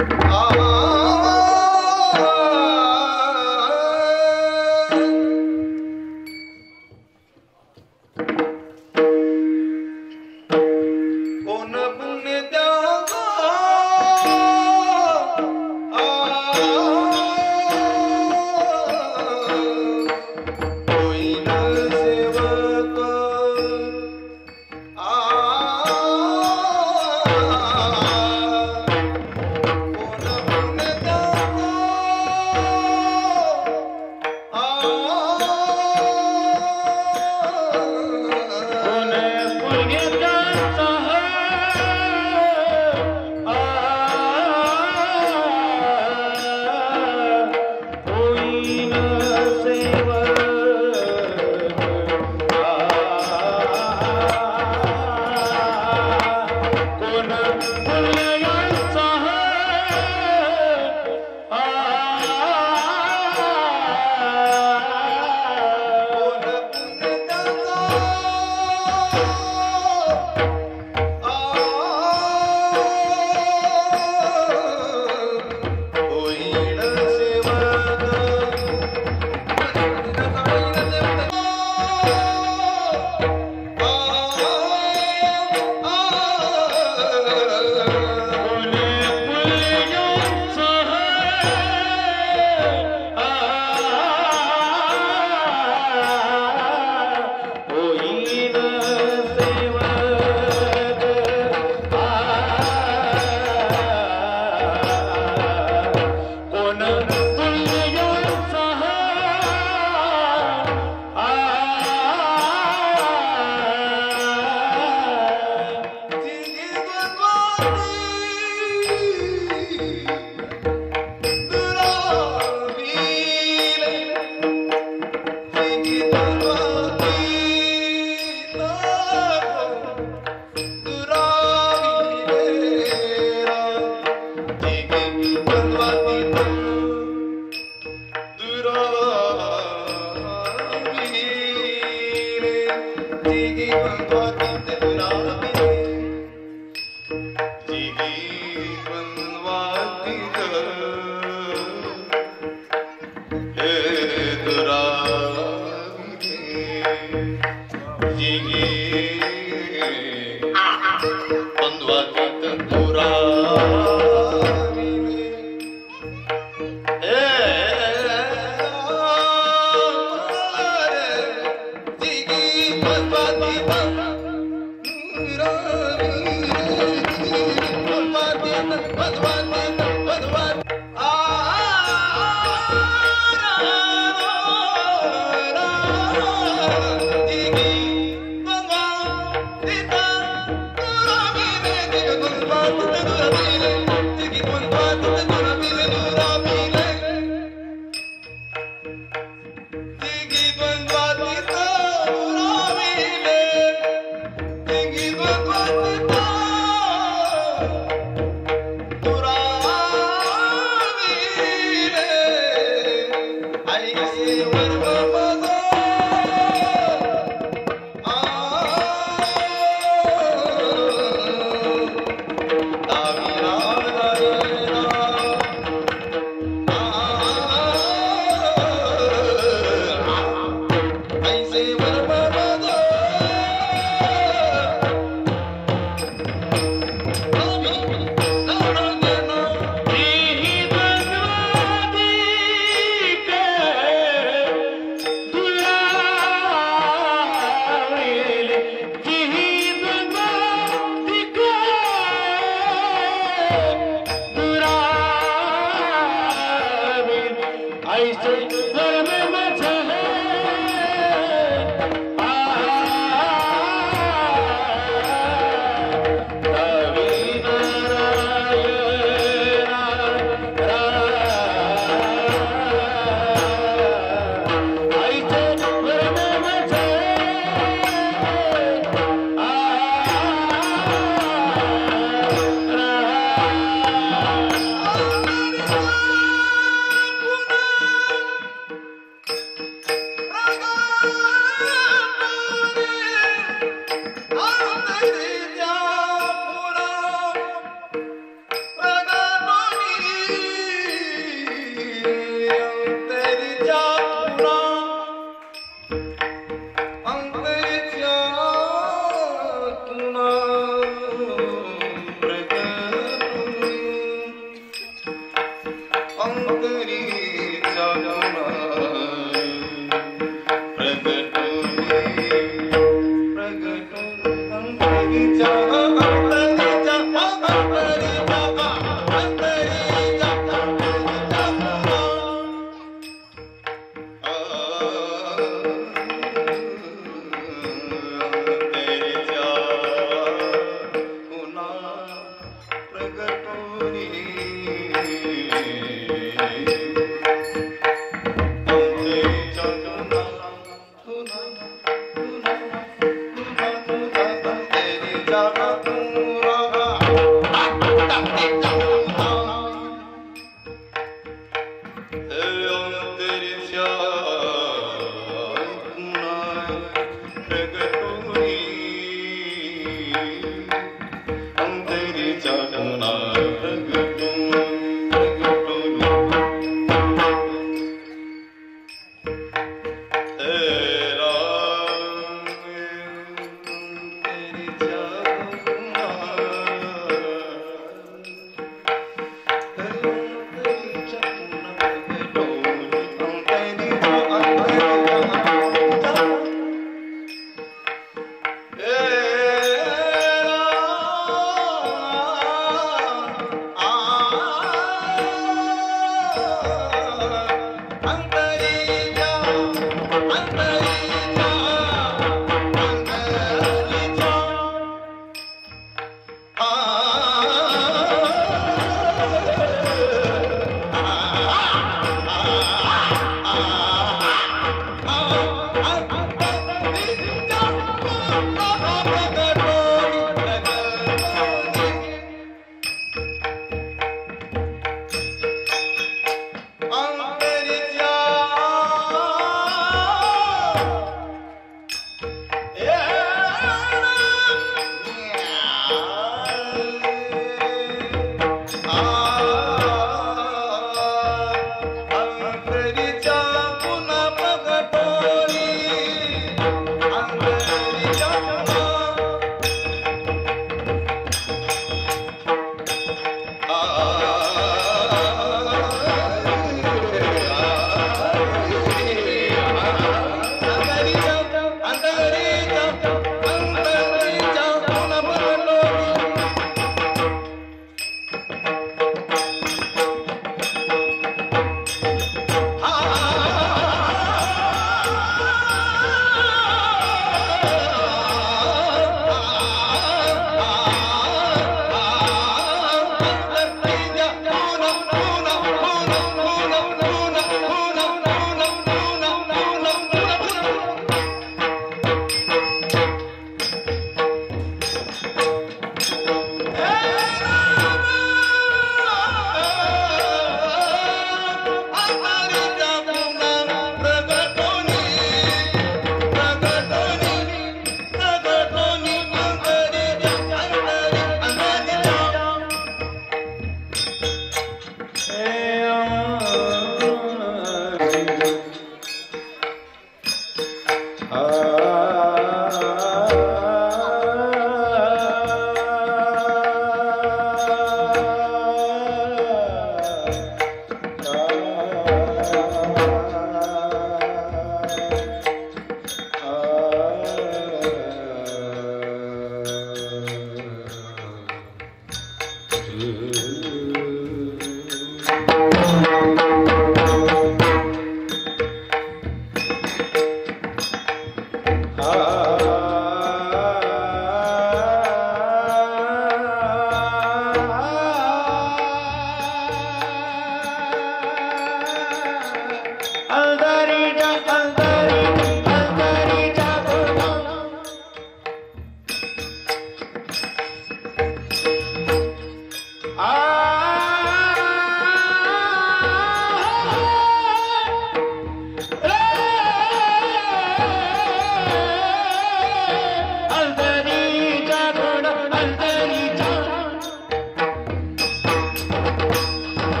Dura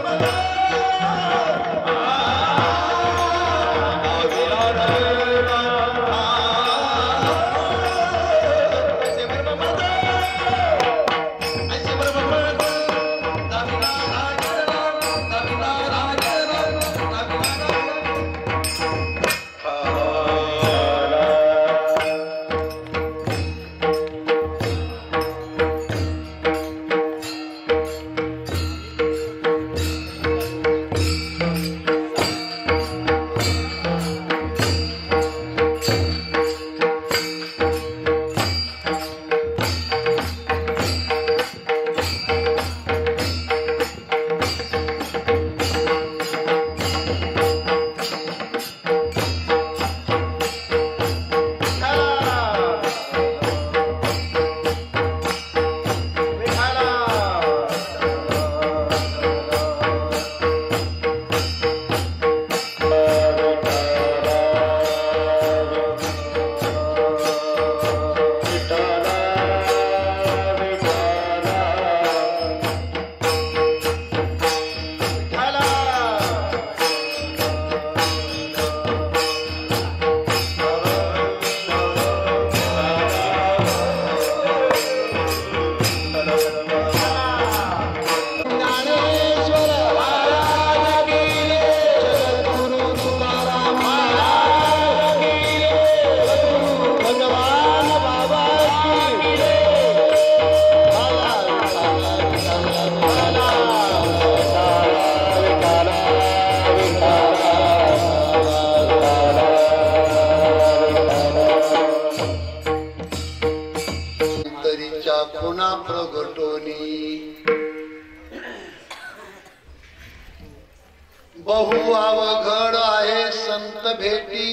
बहु अवघड आहे संत भेटी,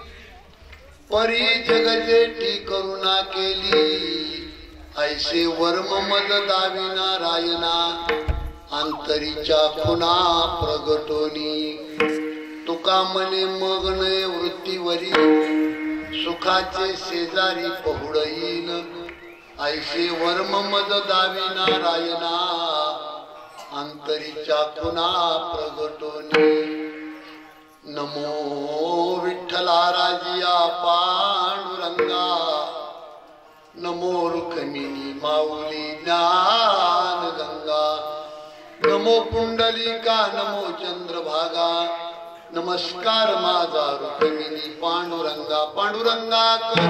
परी जगजेठी करुणा केली. ऐसे वर्म मद दाविना रायना, अंतरीच्या खुना प्रगटोनी. तुका मने मग्न वृत्तीवरी, सुखाचे शेजारी पहुडईन. ऐसे वर्म मद दाविना रायना, अंतरीच्या खुना प्रगटोनी. नमो विठ्ठला राजिया पांडुरंगा, नमो रुक्मिणी माऊली ज्ञान गंगा. नमो पुंडलिका नमो चंद्रभागा, नमस्कार माझा रुक्मिणी पांडुरंगा. पांडुरंगा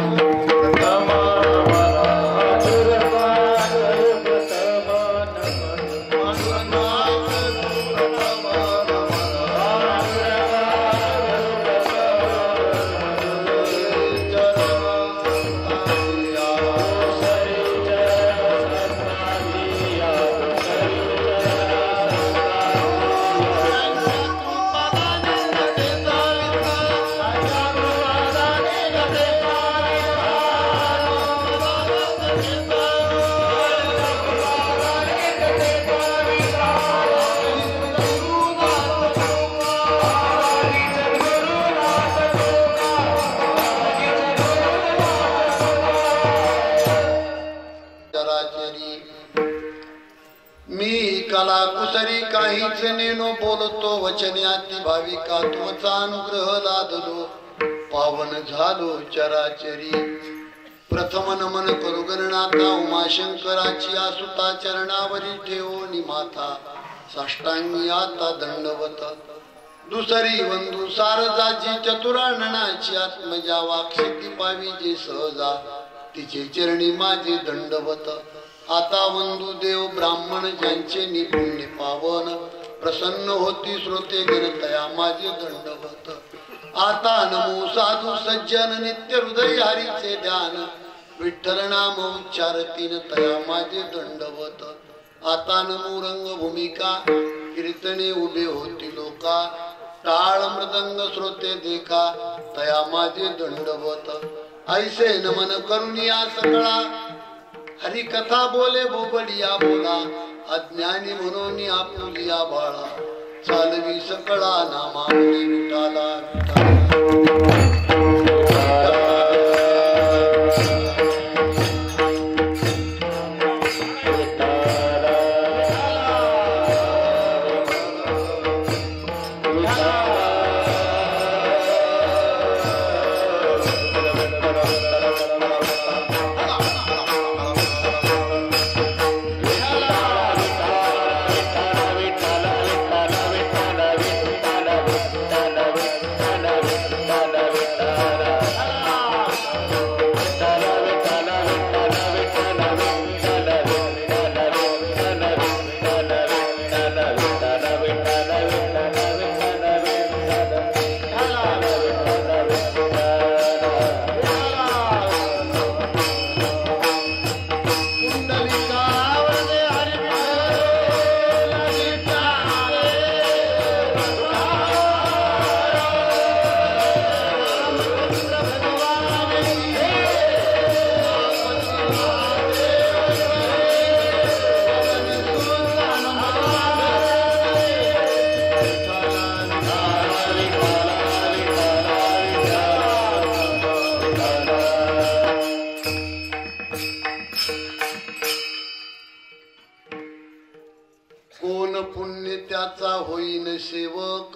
कुसरी काहीच नेनो बोलतो वचन्याती भाविका. तुमचा अनुग्रह लादलो पावन झालो चराचरी. प्रथम नमन करू गणनाथा उमाशंकराची आसुता. चरणावरी ठेवोनी माथा साष्टांगी आता दंडवत. दुसरी वंदू सारजाची चतुराननाची आत्मजा. वाक्षती पावी जे सहजा तिचे चरणी माझे दंडवत. आता वंदू देव ब्राह्मण ज्यांचे निपुण्य पावन. प्रसन्न होती श्रोते गणतया माझे दंडवत. आता नमो साधू सज्जन नित्य हृदय हरीचे ध्यान. विठ्ठल नाम उच्चारतीन तया माझे दंडवत. आता नमो रंग भूमिका कीर्तने उभे होती लोका. टाळ मृदंग श्रोते देखा तया माझे दंडवत. ऐसे नमन करुनिया सकळा. हरी कथा बोले बोबडिया बोला. अज्ञानी म्हणून आपुलिया बाळा. चालवी सकळा नामा विठाला विठाला. कुल सेवक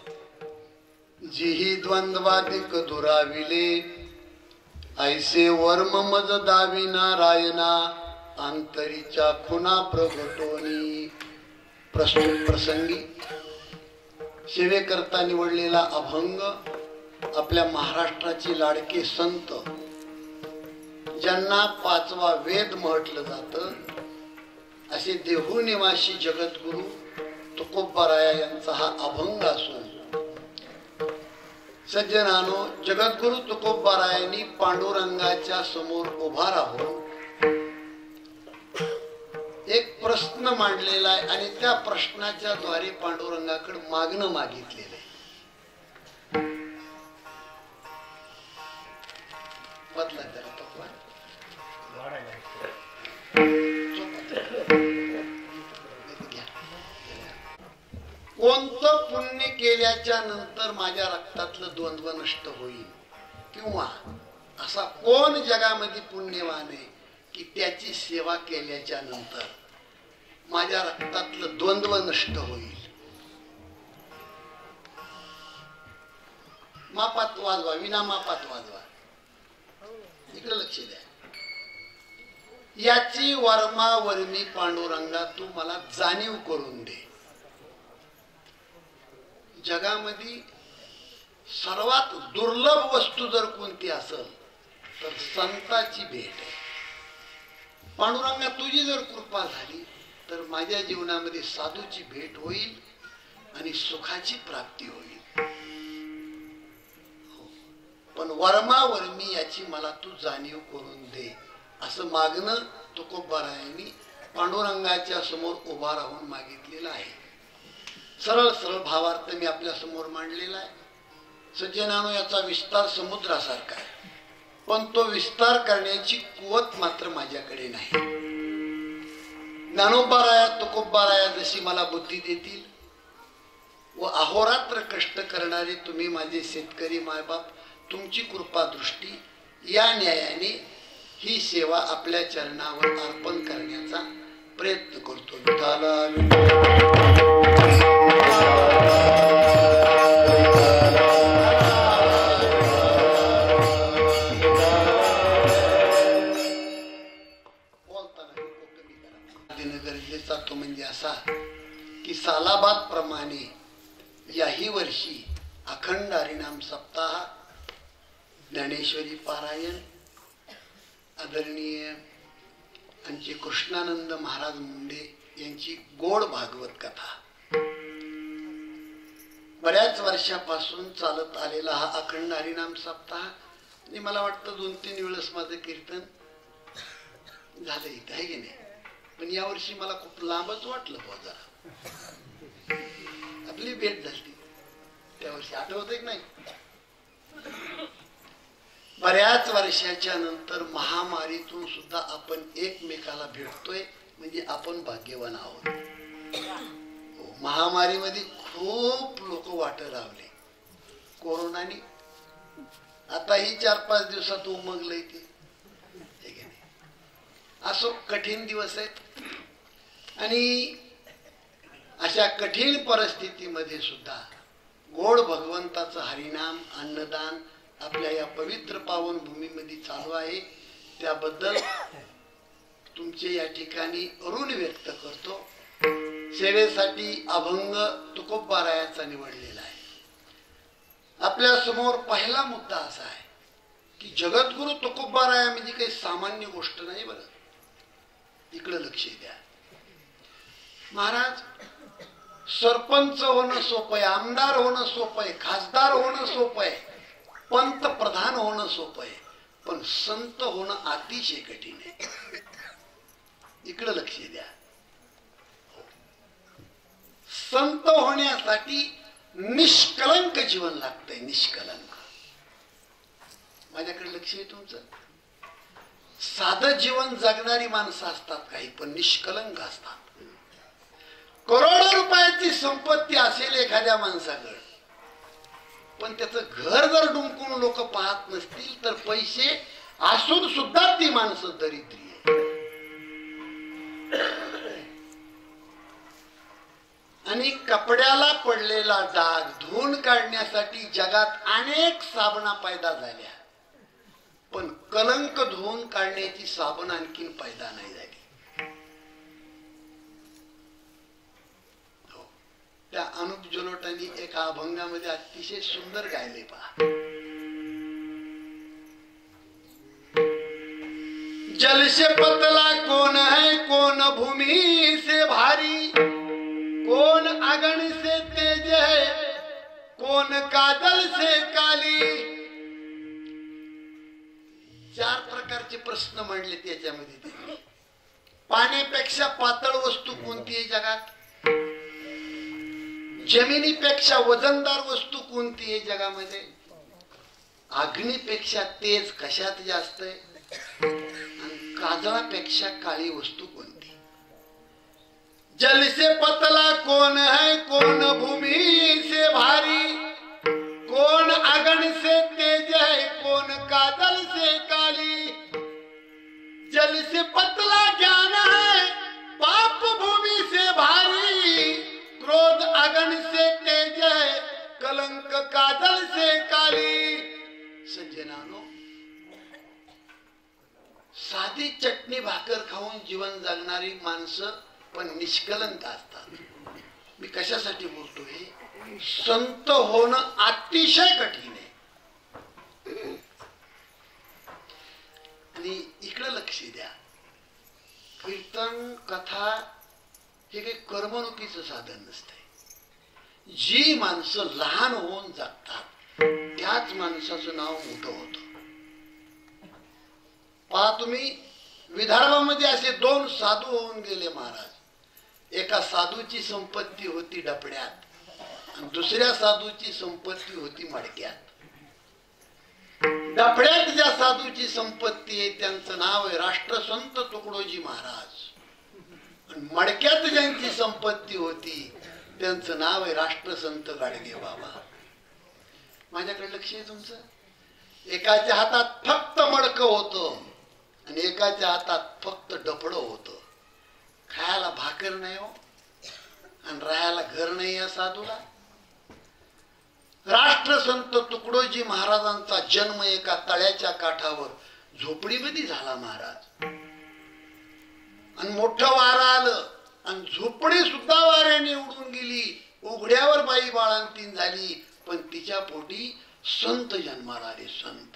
जिही द्वंद्वादिक दुराविले ऐसे वर्म मज दावी नारायणा अंतरीच्या खुना प्रगटोनी. प्रस्तुत प्रसंगी सेवेकरता निवडलेला अभंग आपल्या महाराष्ट्राचे लाडके संत ज्यांना पाचवा वेद म्हटलं जातं असे देहू निवासी जगद्गुरु तुकोबाराया यांचा हा अभंग असून सज्जनानो, जगद्गुरु तुकोबारायांनी पांडुरंगाच्या समोर उभा राहून एक प्रश्न मांडलेला आहे आणि त्या प्रश्नाच्या द्वारे पांडुरंगाकडे मागणं मागितलेलं आहे. बदला त्याला कोणतं पुण्य केल्याच्या नंतर माझ्या रक्तातलं द्वंद्व नष्ट होईल, किंवा असा कोण जगामध्ये पुण्यवान आहे की त्याची सेवा केल्याच्या नंतर माझ्या रक्तातलं द्वंद्व नष्ट होईल. मापात वाजवा, विना मापात वाजवा. इकडे लक्ष द्या. याची वर्मा वर्मी पांडुरंगा तू मला जाणीव करून दे. जगामध्ये सर्वात दुर्लभ वस्तू जर कोणती असेल तर संताची भेट आहे. पांडुरंगा तुझी जर कृपा झाली तर माझ्या जीवनामध्ये साधूची भेट होईल आणि सुखाची प्राप्ती होईल. पण वर्मा वर्मी याची मला तू जाणीव करून दे असं मागणं तुकोबारायांनी पांडुरंगाच्या समोर उभा राहून मागितलेलं आहे. सरळ सरळ भावार्थ मी आपल्या समोर मांडलेला आहे. सज्जनानो, याचा विस्तार समुद्रासारखा आहे, पण तो विस्तार करण्याची कुवत मात्र माझ्याकडे नाही. ज्ञानोबाराया तुकोबाराया जशी मला बुद्धी देतील व अहोरात्र कष्ट करणारे तुम्ही माझे शेतकरी मायबाप, तुमची कृपा दृष्टी, या न्यायाने ही सेवा आपल्या चरणावर अर्पण करण्याचा प्रयत्न करतो. गरजेचा तो म्हणजे असा की सालाबाद प्रमाणे याही वर्षी अखंड हरिनाम सप्ताह, ज्ञानेश्वरी पारायण, आदरणीय आमचे कृष्णानंद महाराज मुंडे यांची गोड भागवत कथा, बऱ्याच वर्षापासून चालत आलेला हा अखंड हरिनाम सप्ताह, आणि मला वाटतं 2-3 वेळेस माझं कीर्तन झालं इथं, आहे की नाही. पण यावर्षी मला खूप लांबच वाटलं बुवा. जरा आपली भेट झाली त्या वर्षी, आठवत एक नाही. बऱ्याच वर्षाच्या नंतर महामारीतून सुद्धा आपण एकमेकाला भेटतोय म्हणजे आपण भाग्यवान आहोत. महामारीमध्ये खूप लोक वाट लावले कोरोनाने. आता ही 4-5 दिवसात उमगलंय ते. असो कठीण दिवस आहेत आणि अशा कठीण परिस्थितीमध्ये सुद्धा गोड भगवंताचं हरिनाम, अन्नदान आपल्या या पवित्र पावन भूमीमध्ये चालू आहे. त्याबद्दल तुमचे या ठिकाणी ऋण व्यक्त करतो. सेवेसाठी अभंग तुकोबारायाचा निवडलेला आहे. आपल्या समोर पहिला मुद्दा असा आहे की जगद्गुरु तुकोबाराया म्हणजे काही सामान्य गोष्ट नाही. बरं, इकडे लक्ष द्या. महाराज, सरपंच होणं सोपं आहे, आमदार होणं सोपं आहे, खासदार होणं सोपं आहे, पंतप्रधान होणं सोपं आहे, पण संत होणं अतिशय कठीण आहे. इकडे लक्ष द्या. संत होण्यासाठी निष्कलंक जीवन लागतंय. निष्कलंक. माझ्याकडे लक्ष आहे तुमचं. साधं जीवन जगणारी माणसं असतात काही, पण निष्कलंक असतात. करोडो रुपयाची संपत्ती असेल एखाद्या माणसाकडे, पण त्याचं घर जर डुंकून लोक पाहत नसतील तर पैसे असून सुद्धा ती माणसं दरिद्री आहे. आणि कपड्याला पडलेला डाग धुवून काढण्यासाठी जगात अनेक साबणा पैदा झाल्या, पण कलंक धुवून काढण्याची साबण आणखीन पैदा नाही झाली. त्या अनुप जलोटांनी एका अभंगामध्ये अतिशय सुंदर गायले पहा. जल से पतला कौन है, कौन भूमि से भारी, कौन अगन से तेज है, कौन काजल से काली. चार प्रकारचे प्रश्न मांडले त्याच्यामध्ये त्यांनी. पाण्यापेक्षा पातळ वस्तू कोणती आहे जगात? जमिनीपेक्षा वजनदार वस्तू कोणती आहे जगामध्ये? अग्नीपेक्षा तेज कशात जास्त आहे? आणि काजळापेक्षा काळी वस्तू कोणती? जल से पतला कौन है, कौन भूमि से भारी, कौन अगन से तेज है, कौन काजल से काली. जल से पतला ज्ञान है, पाप भूमि से भारी, क्रोध अगन से तेज है, कलंक काजल से काली. सज्जनानो, साधी चटणी भाकर खाऊन जीवन जगणारी माणसं पण निष्कलंक असतात. मी कशासाठी बोलतोय? संत होणं अतिशय कठीण आहे. आणि इकडे लक्ष द्या, कीर्तन कथा हे काही करमणुकीचं साधन नसतंय. जी माणसं लहान होऊन जगतात त्याच माणसाचं नाव मोठं होतं. पहा तुम्ही, विदर्भामध्ये असे दोन साधू होऊन गेले महाराज. एका साधूची संपत्ती होती डपड्यात आणि दुसऱ्या साधूची संपत्ती होती मडक्यात. डपड्यात ज्या साधूची संपत्ती आहे त्यांचं नाव आहे राष्ट्रसंत तुकडोजी महाराज. आणि मडक्यात ज्यांची संपत्ती होती त्यांचं नाव आहे राष्ट्रसंत गाडगे बाबा. माझ्याकडे लक्ष आहे तुमचं? एकाच्या हातात फक्त मडकं होतं आणि एकाच्या हातात फक्त डपडं होतं. खायला भाकर नाही हो आणि राहायला घर नाही या साधूला. राष्ट्रसंत तुकडोजी महाराजांचा जन्म एका तळ्याच्या काठावर झोपडीमध्ये झाला महाराज. आणि मोठं वारं आलं आणि झोपडी सुद्धा वाऱ्याने उडून गेली. उघड्यावर बाई बाळंतीण झाली, पण तिच्या पोटी संत जन्माला आले. संत.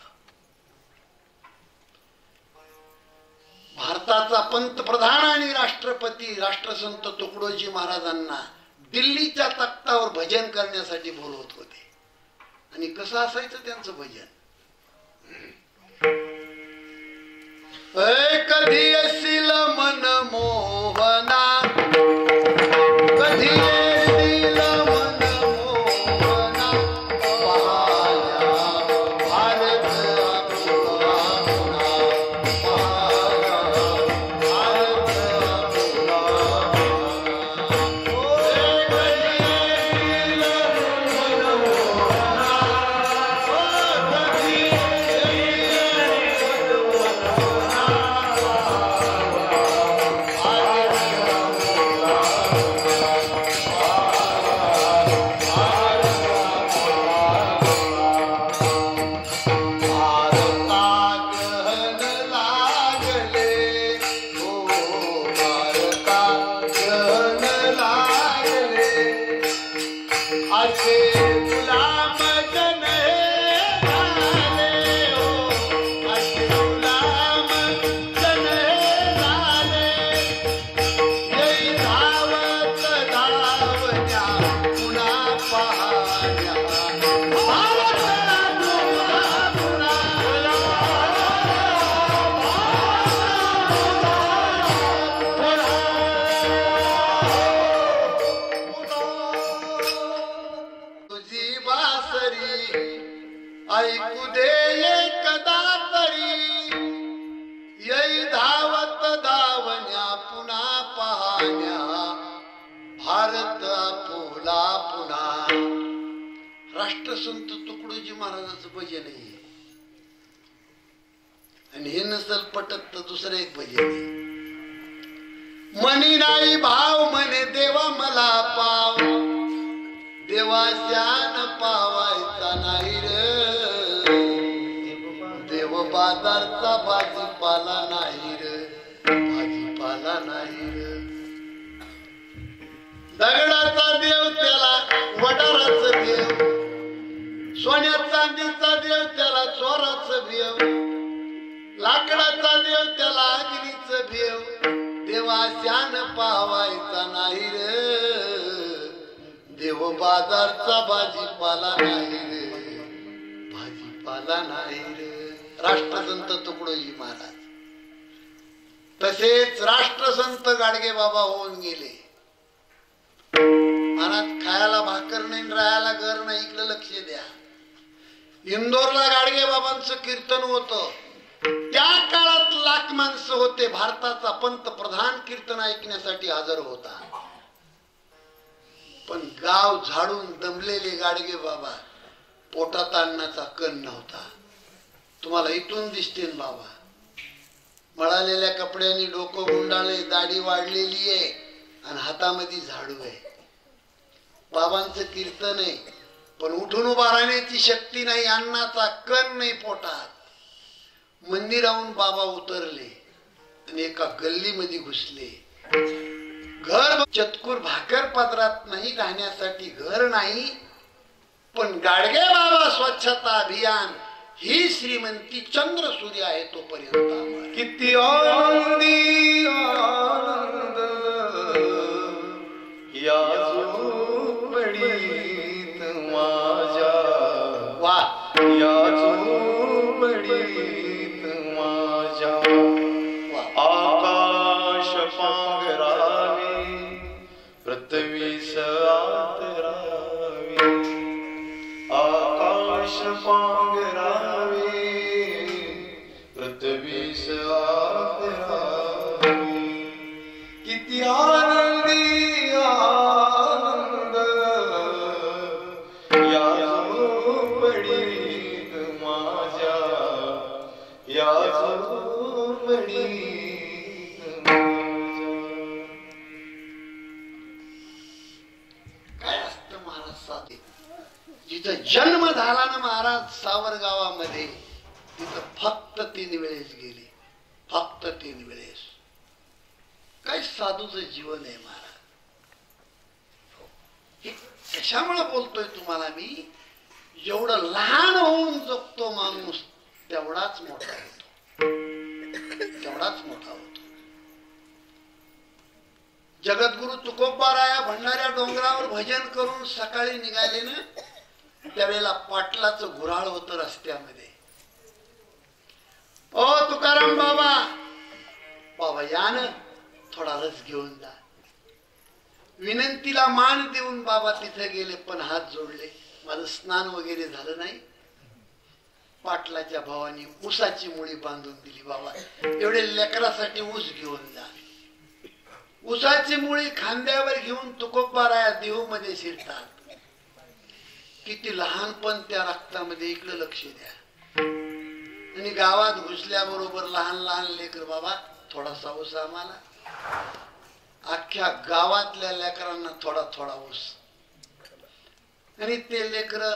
भारताचा पंतप्रधान आणि राष्ट्रपती राष्ट्रसंत तुकडोजी महाराजांना दिल्लीच्या तख्तावर भजन करण्यासाठी बोलवत होते. आणि कसं असायचं त्यांचं भजन? कधी असील मन मोहना, कधी असील मन मोहना, भारत ऐकू दे एकदा तरी, येई धावत धावण्या पुन्हा पाहण्या, भारत आपुला पुन्हा. राष्ट्रसंत तुकडोजी महाराजांचं भजन आहे. आणि हे नसल पटत तर दुसरं एक भजन आहे. मनी नाही भाव म्हणे देवा मला पाव, देवा श्यान पावायचा नाही रे, देव बाजारचा भाजीपाला नाही रे, भाजीपाला नाही रे. दगडाचा देव त्याला वडाराचं देव, सोन्या चांदीचा देव त्याला चोराचं भेव, लाकडाचा देव त्याला अग्नीचं भेव, देवा श्यान पावायचा नाही रे, देव बाजारचा भाजीपाला नाही रे, भाजीपाला नाही रे. राष्ट्रसंत तुकडोजी महाराज. तसेच राष्ट्रसंत गाडगे बाबा होऊन गेले. महाराज खायला भाकर नाही, राहायला घर नाही, इकडे लक्ष द्या. इंदोरला गाडगे बाबांचं कीर्तन होतं. त्या काळात लाख माणसं होते. भारताचा पंतप्रधान कीर्तन ऐकण्यासाठी हजर होता. पण गाव झाडून दमलेले गाडगे बाबा, पोटात अन्नाचा कण नव्हता. तुम्हाला इथून दिसतील बाबा, मळालेल्या कपड्यांनी डोकं गुंडाळले, दाढी वाढलेली आहे आणि हातामध्ये झाडू आहे. बाबांचं कीर्तन आहे, पण उठून उभा राहण्याची शक्ती नाही, अन्नाचा कण नाही पोटात. मंदिराहून बाबा उतरले आणि एका गल्लीमध्ये घुसले. घर चतकुर भाकर पदरात नाही, राहण्यासाठी घर नाही. पण गाडगे बाबा स्वच्छता अभियान ही श्रीमंती चंद्र सूर्य आहे तोपर्यंत. किती आनंदी आनंद या झोपडीत माझ्या, वा या झोपडीत माझ्या. आकाश पांघरावे पृथ्वीस आतरावे, आकाश पांघरावे पृथ्वीस आतरावे. किती आनंदी आनंद या झोपडीत माझ्या, या झोपडीत माझ्या. काय असतं महाराज साधे. जिथं जन्म झाला ना महाराज सावरगावामध्ये, तिथं फक्त 3 वेळेस गेले. फक्त 3 वेळेस. काय साधूचं जीवन आहे महाराज. हे कशामुळे बोलतोय तुम्हाला मी, जेवढं लहान होऊन जगतो माणूस तेवढाच मोठा होतो, तेवढाच मोठा होतो. जगद्गुरु तुकोबाराया भंडाऱ्या डोंगरावर भजन करून सकाळी निघाले ना, त्यावेळेला पाटलाचं घुराळ होतं रस्त्यामध्ये. ओ तुकाराम बाबा, बाबा या ना, थोडा रस घेऊन जा. विनंतीला मान देऊन बाबा तिथे गेले, पण हात जोडले. माझं स्नान वगैरे झालं नाही. पाटलाच्या भावानी ऊसाची मुळी बांधून दिली. बाबा एवढे लेकरासाठी ऊस घेऊन जा. ऊसाची मुळी खांद्यावर घेऊन तुकोबाराया देहू मध्ये शिरतात. किती लहानपण त्या रक्तामध्ये, इकडे लक्ष द्या. आणि गावात घुसल्याबरोबर लहान लहान लेकर, बाबा थोडासा ऊस आम्हाला. अख्ख्या गावातल्या लेकरांना थोडा थोडा ऊस. आणि ते लेकर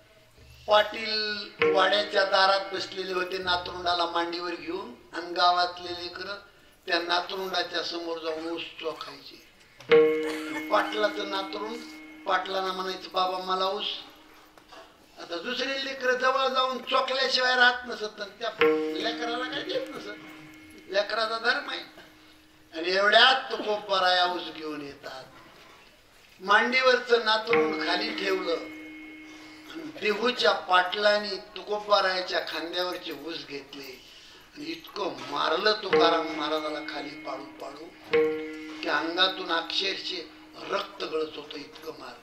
पाटील वाड्याच्या दारात बसलेले होते, नातरुंडाला मांडीवर घेऊन. आणि गावातले लेकर त्या नातरुंडाच्या समोर जाऊन ऊस चोखायचे. पाटलाचं नातरुंड पाटलांना म्हणायचं, बाबा मला ऊस. आता दुसरे लेकर जवळ जाऊन चोखल्याशिवाय राहत नसत, त्या लेकराला काय देत नसत. लेकराचा धर्म आहे. आणि एवढ्यात तुकोबाराया ऊस घेऊन येतात. मांडीवरचं नातरुंड खाली ठेवलं. देहूच्या पाटलांनी तुकोबारायाच्या खांद्यावरचे ऊस घेतले आणि इतकं मारलं तुकाराम महाराजाला खाली पाडू पाडू की अंगातून अक्षरशः रक्त गळत होतं. इतकं मारलं.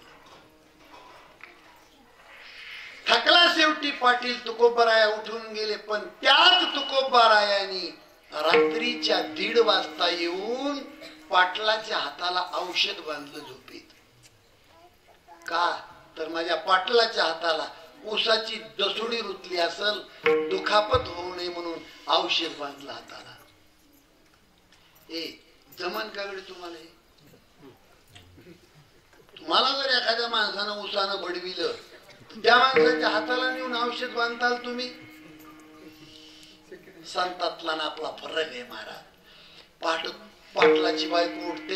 थकला शेवटी पाटील. तुकोबाराया उठून गेले. पण त्याच तुकोबारायांनी रात्रीच्या 1:30 वाजता येऊन पाटलाच्या हाताला औषध बांधलं झोपेत. का तर माझ्या पाटलाच्या हाताला ऊसाची दसुडी रुतली असल, दुखापत होऊ नये म्हणून औषध बांधलं हाताला. जमन कागडे तुम्हाला हे? तुम्हाला जर एखाद्या माणसानं उसानं बडविलं त्या माणसाच्या हाताला नेऊन औषध बांधताल तुम्ही? संतातला ना आपला फरक आहे महाराज. पाटलाची बायको उठते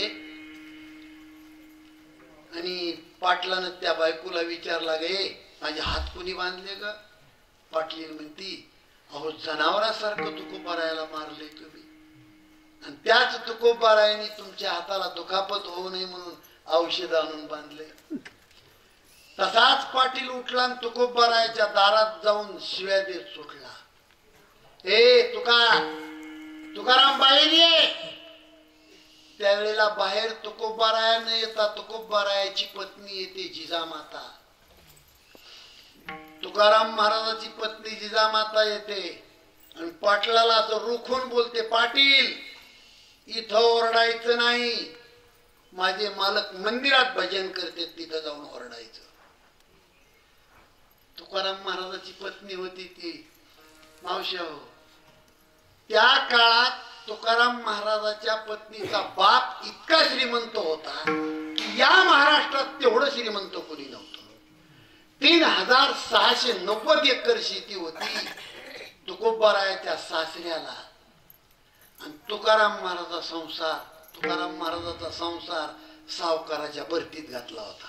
आणि पाटलानं त्या बायकोला विचारला गे माझे हात कुणी बांधले ग? पाटलीन म्हणती अहो जनावरासारखं तुकोबारायला मारले तुम्ही आणि त्याच तुकोबारायने तुमच्या हाताला दुखापत होऊ नये म्हणून औषध आणून बांधले. तसाच पाटील उठला आणि तुकोबारायच्या दारात जाऊन शिव्या देत सुटला. ए तुकाराम बाहेर ये. त्यावेळेला बाहेर तुकोबाराया न येता तुकोबारायाची पत्नी येते जिजामाता. तुकाराम महाराजाची पत्नी जिजामाता येते आणि पाटलाला असं रोखून बोलते, पाटील इथं ओरडायचं नाही, माझे मालक मंदिरात भजन करते तिथं जाऊन ओरडायचं. तुकाराम महाराजाची पत्नी होती ती मावशी. त्या काळात तुकाराम महाराजाच्या पत्नीचा बाप इतका श्रीमंत होता की या महाराष्ट्रात तेवढं श्रीमंत कोणी नव्हतं. 3690 एकर शेती होती तुकोबारायाच्या सासऱ्याला. आणि तुकाराम महाराजाचा संसार सावकाराच्या भरतीत घातला होता.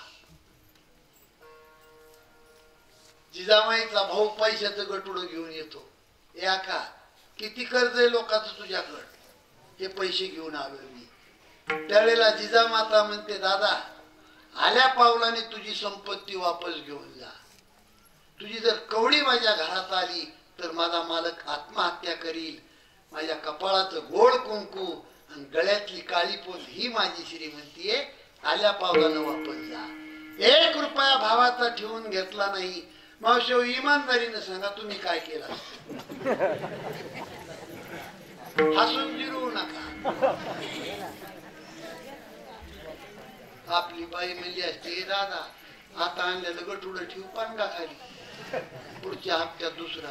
जिजामाईचा भाऊ पैशाचं गटुडं घेऊन येतो. या का किती कर्ज आहे लोकांचं तुझ्याकडं, हे पैसे घेऊन आलो मी. त्यावेळेला जिजामाता म्हणते, दादा आल्या पावलाने तुझी संपत्ती वापस घेऊन जा. तुझी जर कवडी माझ्या घरात आली तर माझा मालक आत्महत्या करील. माझ्या कपाळाचं गोड कुंकू आणि गळ्यातली काळी पोत ही माझी श्रीमंती आहे. आल्या पावलानं वापस जा. 1 रुपया भावाचा ठेवून घेतला नाही. मावशी इमानदारीनं सांगा तुम्ही काय केलं? हसून जिरवू नका. आपली बाई म्हणली असते, दादा आता आणलेलं गटुडं ठेवू पानगा खाली, पुढच्या हप्त्यात दुसरा.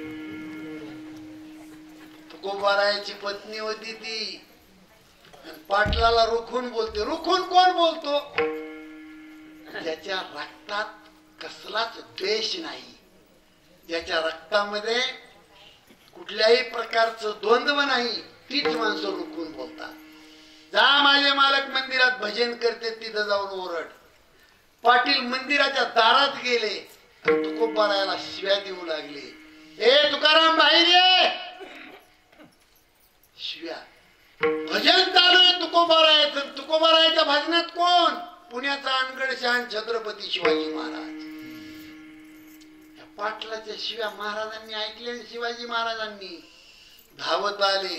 तुकोबारायाची पत्नी होती ती. पाटलाला रोखून बोलते. रोखून कोण बोलतो? ज्याच्या रक्तात कसलाच द्वेष नाही, ज्याच्या रक्तामध्ये कुठल्याही प्रकारचं द्वंद्व नाही, तीच माणसं रोखून बोलतात. जा माझे मालक मंदिरात भजन करते तिथं जाऊन ओरड. पाटील मंदिराच्या दारात गेले तुकोबारायाला शिव्या देऊ लागले. ए तुकाराम बाहेर ये. शिव्या. भजन चालू आहे तुकोबारायाचं. तुकोबारायाच्या भजनात कोण? पुण्याचा अनगड शहाण छत्रपती शिवाजी महाराज. पाटलाच्या शिव्या महाराजांनी ऐकल्या. शिवाजी महाराजांनी धावत आले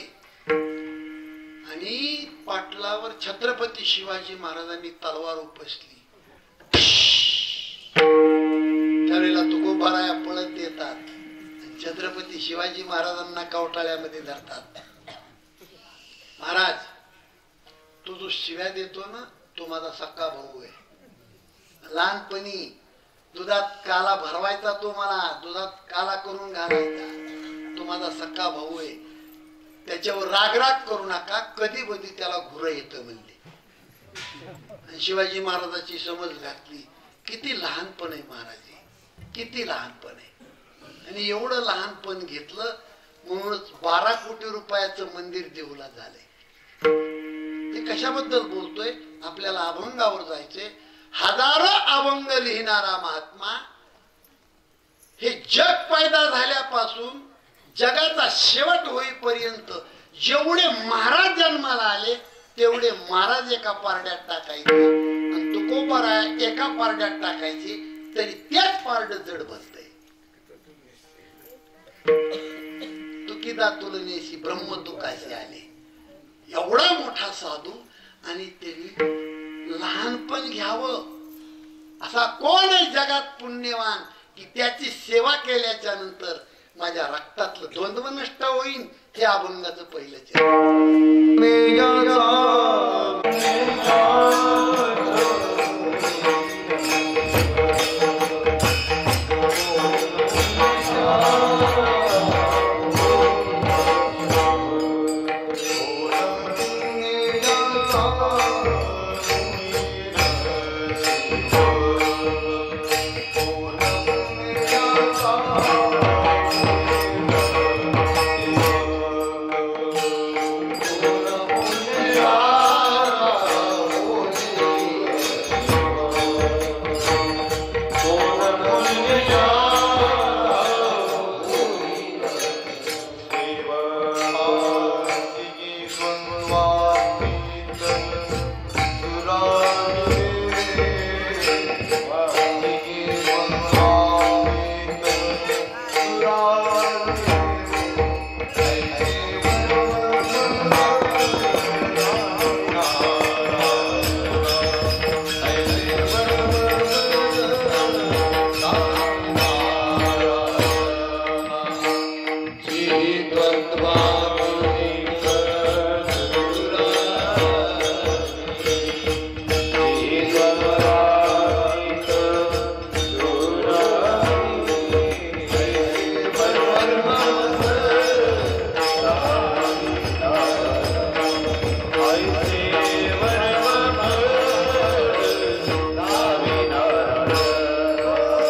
आणि पाटलावर छत्रपती शिवाजी महाराजांनी तलवार उपसली. त्यावेळेला तुकोबाराया पळत येतात. छत्रपती शिवाजी महाराजांना कवटाळ्यामध्ये धरतात. महाराज तो जो शिव्या देतो ना तो माझा सक्का भाऊ आहे. लहानपणी दुधात काला भरवायचा तो, मला दुधात काला करून घालायचा, तो माझा सक्का भाऊ आहे. त्याच्यावर रागराग करू नका, कधी कधी त्याला घुर येतं म्हणले. शिवाजी महाराजाची समज घातली. किती लहानपण आहे महाराज, किती लहानपण आहे. आणि एवढं लहानपण घेतलं म्हणूनच 12 कोटी रुपयाचं मंदिर देऊला झालंय. ते कशाबद्दल बोलतोय? आपल्याला अभंगावर जायचंय. हजारो अभंग लिहिणारा महात्मा हे जग पैदा झाल्यापासून जगाचा शेवट होईपर्यंत जेवढे महाराज जन्माला आले तेवढे महाराज एका पारड्यात टाकायचे आणि तुकोबाराया एका पारड्यात टाकायचे, तरी त्याच पारड जड बनतंय. तुकिदा तुलनेशी ब्रह्म तुकाशी आले. एवढा मोठा साधू आणि त्यांनी लहानपण घ्यावं. असा कोण आहे जगात पुण्यवान की त्याची सेवा केल्याच्या नंतर माझ्या रक्तातलं द्वंद्व नष्ट होईल. हे अभंगाचं पहिलंच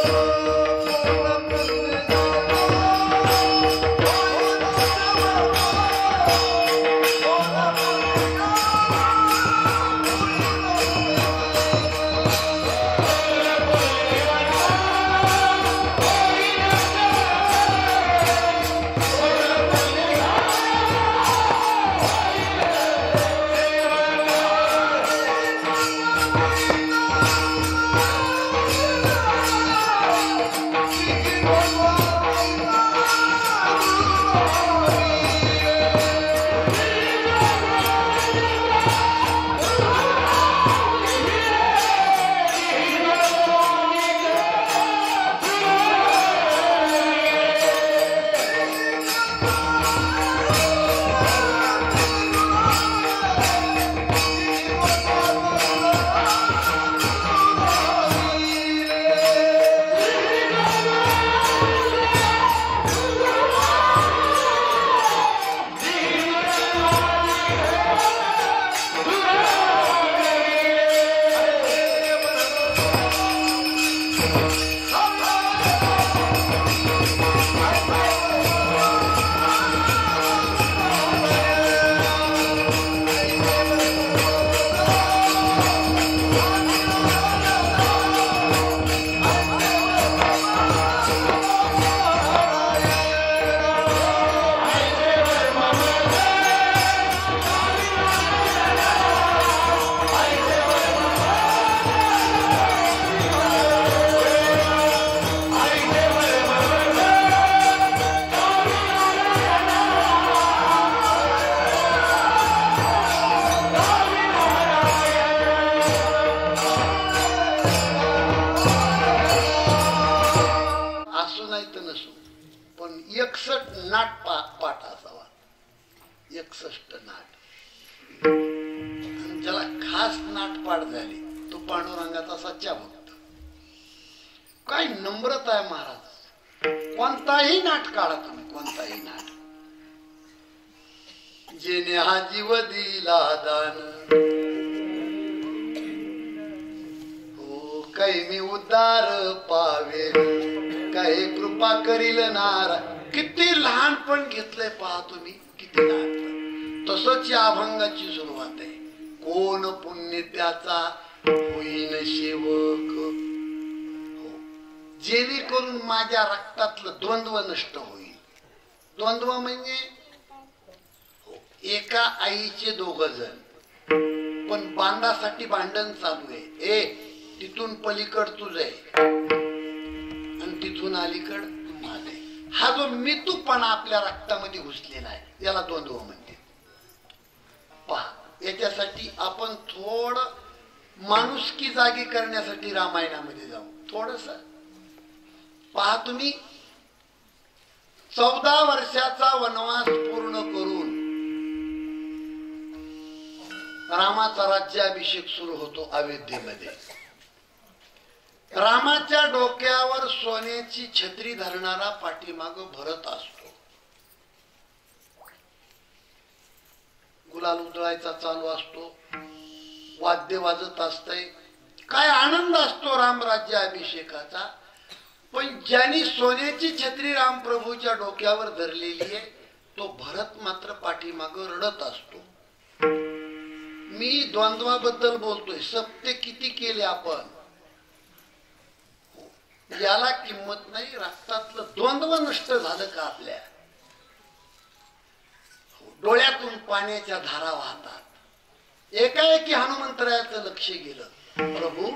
पाठ असावा, 61 नाट. आणि ज्याला खास नाटपाठ झाली तो पांडुरंगाचा सच्चा भक्त. काय नम्रता आहे महाराज. कोणताही नाट काढा तुम्ही, कोणताही नाट. जेने हा जीव दिला दान, हो काही मी उद्धार पावे, काही कृपा करील नारा. किती लहानपण घेतलंय पहा तुम्ही, किती लहानपण. तसंच या अभंगाची सुरुवात आहे. कोण पुण्य त्याचा होईन सेवक, हो जेणेकरून माझ्या रक्तातलं द्वंद्व नष्ट होईल. द्वंद्व म्हणजे एका आईचे 2 जण, पण बांधासाठी भांडण चालू आहे. ए तिथून पलीकड तुझ आहे आणि तिथून अलीकड माझ आहे. हा जो मितूपणा आपल्या रक्तामध्ये घुसलेला आहे याला द्वंद्व म्हणते. पहा, याच्यासाठी आपण थोडं माणुसकी जागी करण्यासाठी रामायणामध्ये जाऊ. थोडस पहा तुम्ही, 14 वर्षाचा वनवास पूर्ण करून रामाचा राज्याभिषेक सुरू होतो अयोध्येमध्ये. रामाच्या डोक्यावर सोन्याची छत्री धरणारा पाठीमाग भरत असतो. गुलाल उधळायचा चालू असतो, वाद्य वाजत असतंय. काय आनंद असतो राम राज्याभिषेकाचा. पण ज्यांनी सोन्याची छत्री राम प्रभूच्या डोक्यावर धरलेली आहे तो भरत मात्र पाठीमाग रडत असतो. मी द्वंद्वाबद्दल बोलतोय. सत्य किती केले आपण, याला किंमत नाही. रक्तातलं द्वंद्व नष्ट झालं का आपल्या. डोळ्यातून पाण्याच्या धारा वाहतात. एकाएकी हनुमंतरायाचं लक्ष गेलं. प्रभू,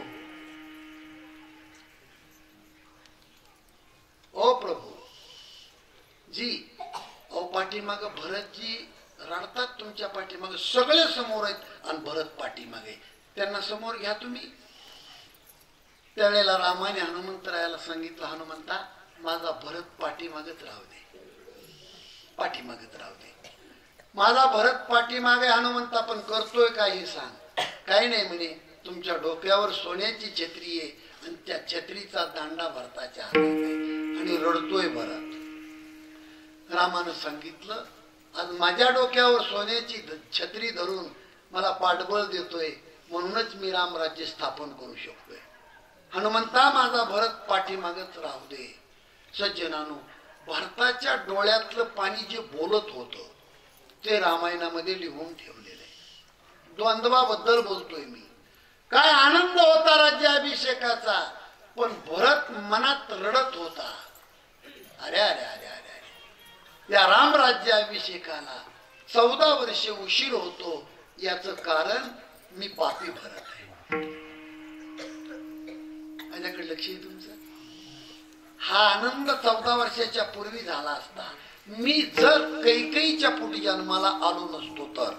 ओ प्रभू जी, ओ पाठीमाग भरतजी रडतात. तुमच्या पाठीमागे सगळे समोर आहेत आणि भरत पाठीमागे. त्यांना समोर घ्या तुम्ही. त्यावेळेला रामाने हनुमंतरायाला सांगितलं, हनुमंता माझा भरत पाठीमागत राहू दे, पाठीमागत राहू दे. माझा भरत पाठीमागे. हनुमंता पण करतोय काय हे सांग. काही नाही म्हणे, तुमच्या डोक्यावर सोन्याची छत्री आहे आणि त्या छत्रीचा दांडा भरताच्या हातात आहे आणि रडतोय भरत. रामानं सांगितलं, आज माझ्या डोक्यावर सोन्याची छत्री धरून मला पाठबळ देतोय, म्हणूनच मी रामराज्य स्थापन करू शकतोय. हनुमंता माझा भरत पाठीमागच राहू दे. सज्जनानो, भारताच्या डोळ्यातलं पाणी जे बोलत होतं ते रामायणामध्ये लिहून ठेवलेलं आहे. द्वंद्वाबद्दल बोलतोय मी. काय आनंद होता राज्याभिषेकाचा, पण भरत मनात रडत होता. अरे अरे अरे अरे अरे, या राम राज्याभिषेकाला 14 वर्षे उशीर होतो. याचं कारण मी पापी भरत आहे. माझ्याकडे लक्ष आहे तुमचं. हा आनंद 14 वर्षाच्या पूर्वी झाला असता, मी जर कैकेयीच्या पोटी जन्माला आलो नसतो तर.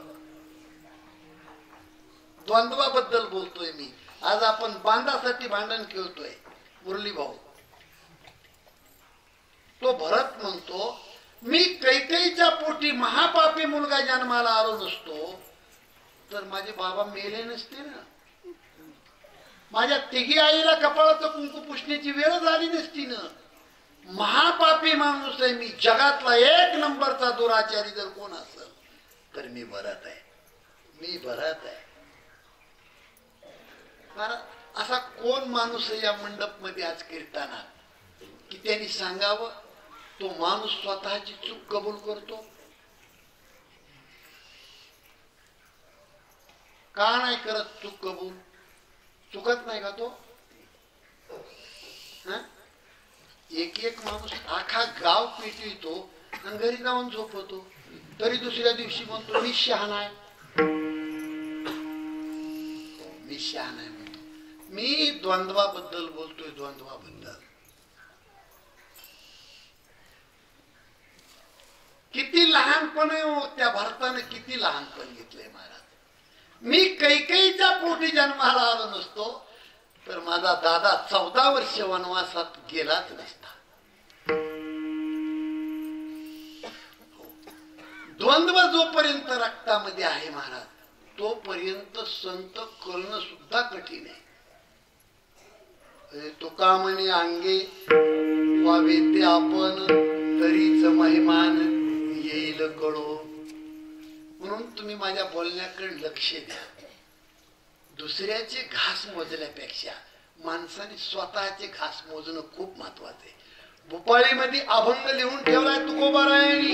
द्वंद्वाबद्दल बोलतोय मी. आज आपण बांधासाठी भांडण खेळतोय. मुरली भाऊ, तो भरत म्हणतो, मी कैकेयीच्या पोटी महापापी मुलगा जन्माला आलो नसतो तर माझे बाबा मेले नसते ना. माझ्या तिघी आईला कपाळाचं कुंकू पुसण्याची वेळ झाली नसती ना. महापापी माणूस आहे मी. जगातला 1 नंबरचा दुराचारी जर कोण असेल तर मी भरत आहे. मी भरत आहे. असा कोण माणूस आहे या मंडप मध्ये आज कीर्तनात की त्यांनी सांगावं तो माणूस स्वतःची चूक कबूल करतो? का नाही करत चूक कबूल? चुकत नाही का तो? एक माणूस अख्खा गाव पेटवितो आणि घरी जाऊन झोपतो, तरी दुसऱ्या दिवशी म्हणतो मी शहाणा आहे. मी शहाणा आहे म्हणतो. मी द्वंद्वाबद्दल बोलतोय. द्वंद्वाबद्दल किती लहानपण आहे हो त्या भारताने, किती लहानपण घेतलंय महाराज. मी कैकेयीच्या पोटी जन्माला आलो नसतो तर माझा दादा 14 वर्ष वनवासात गेलाच नसता. द्वंद्व जोपर्यंत रक्तामध्ये आहे महाराज, तोपर्यंत संत करणं सुद्धा कठीण आहे. तुका म्हणे अंगे वावेते आपण, तरीच महिमान येईल कळो. म्हणून तुम्ही माझ्या बोलण्याकडे लक्ष द्या. दुसऱ्याचे घास मोजल्यापेक्षा माणसाने स्वतःचे घास मोजणं खूप महत्वाचं आहे. भोपाळीमध्ये अभंग लिहून ठेवलाय तुकोबारायांनी.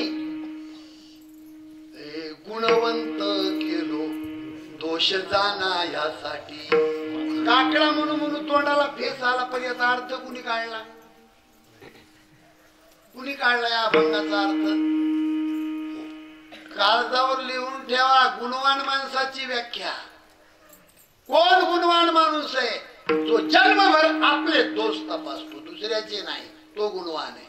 गुणवंत केलो दोष जाना यासाठी. काकडा म्हणून म्हणून तोंडाला फेस आला, पण याचा अर्थ कुणी काढला? कुणी काढला या अभंगाचा अर्थ? कागदावर लिहून ठेवा गुणवान माणसाची व्याख्या. कोण गुणवान माणूस आहे? जो जन्मभर आपले दोष तपासतो, दुसऱ्याचे नाही, तो गुणवान आहे.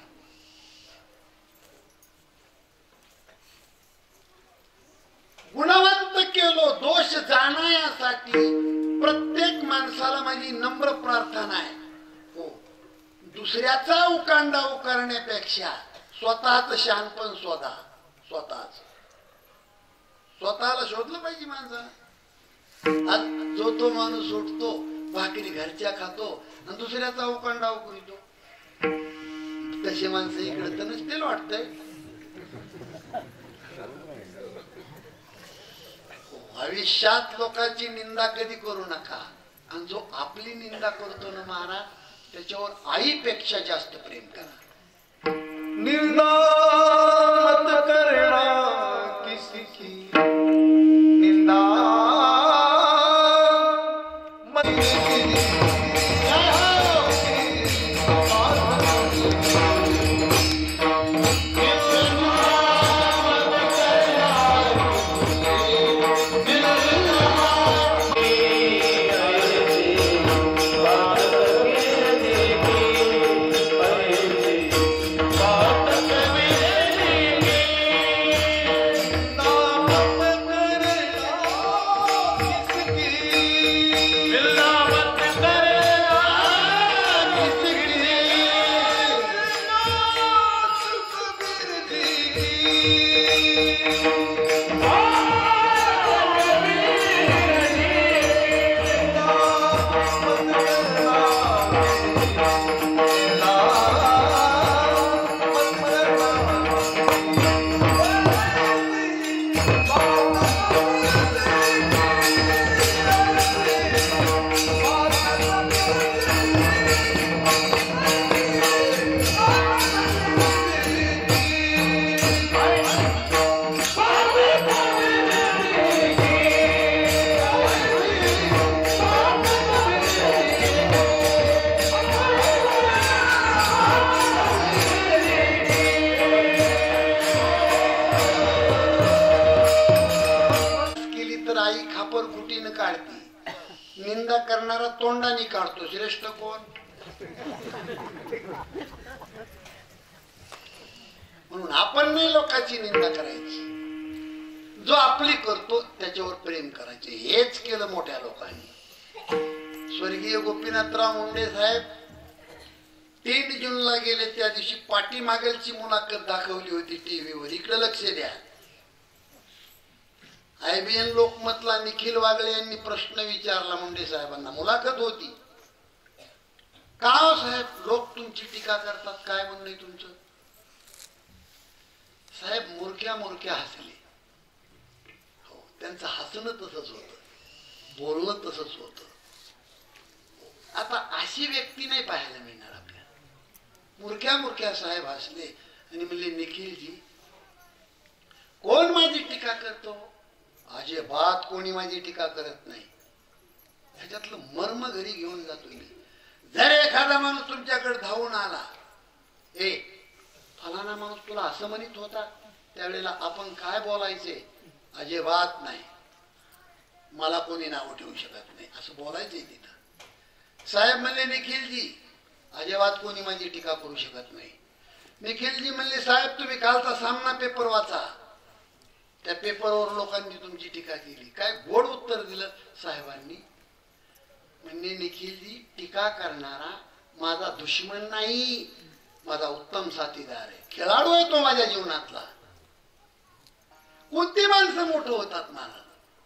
गुणवंत केलो दोष जाण्यासाठी प्रत्येक माणसाला माझी नम्र प्रार्थना आहे. हो, दुसऱ्याचा उकांडा उकारण्यापेक्षा स्वतःच शहाणपण स्वतःला शोधलं पाहिजे माणसाला. आज जो तो माणूस उठतो, भाकरी घरच्या खातो आणि दुसऱ्याचा उकांडा उकरितो. तसे माणसं इकडे तर नसतील वाटतंय. भविष्यात लोकांची निंदा कधी करू नका. आणि जो आपली निंदा करतो ना महाराज, त्याच्यावर आईपेक्षा जास्त प्रेम करा. निंदा मत करना किसी की, निंदा करणारा तोंडाने काढतो, श्रेष्ठ कोण? म्हणून आपण नाही लोकांची निंदा करायची, जो आपली करतो त्याच्यावर प्रेम करायचे. हेच केलं मोठ्या लोकांनी. स्वर्गीय गोपीनाथराव मुंडे साहेब 3 जूनला गेले, त्या दिवशी पाठीमागलची मुलाखत दाखवली होती टीव्हीवर. इकडे लक्ष द्या. IBN लोकमतला निखिल वागळे यांनी प्रश्न विचारला मुंडे साहेबांना, मुलाखत होती. का हो साहेब, लोक तुमची टीका करतात, काय म्हणणं तुमचं? साहेब मुरक्या मुरक्या हसले. हो, त्यांचं हसणं तसंच होतं, बोलणं तसंच होतं. आता अशी व्यक्ती नाही पाहायला मिळणार आपल्याला. मुरक्या मुरक्या साहेब हसले आणि म्हणले, निखिलजी कोण माझी टीका करतो? अजिबात कोणी माझी टीका करत नाही. ह्याच्यातलं मर्म घरी घेऊन जातो मी. जर एखादा माणूस तुमच्याकडे धावून आला, ए फलाना माणूस तुला असं म्हणत होता, त्यावेळेला आपण काय बोलायचे? अजिबात नाही, मला कोणी नाव ठेवू शकत नाही, असं बोलायचंय तिथं. साहेब म्हणले, निखिलजी अजिबात कोणी माझी टीका करू शकत नाही. निखिलजी म्हणले, साहेब तुम्ही कालचा सामना पेपर वाचा, त्या पेपरवर लोकांनी तुमची टीका केली. काय गोड उत्तर दिलं साहेबांनी. म्हणजे निखिलजी टीका करणारा माझा दुश्मन नाही, माझा उत्तम साथीदार आहे, खेळाडू आहे तो माझ्या जीवनातला. कोणती माणसं मोठं होतात मला,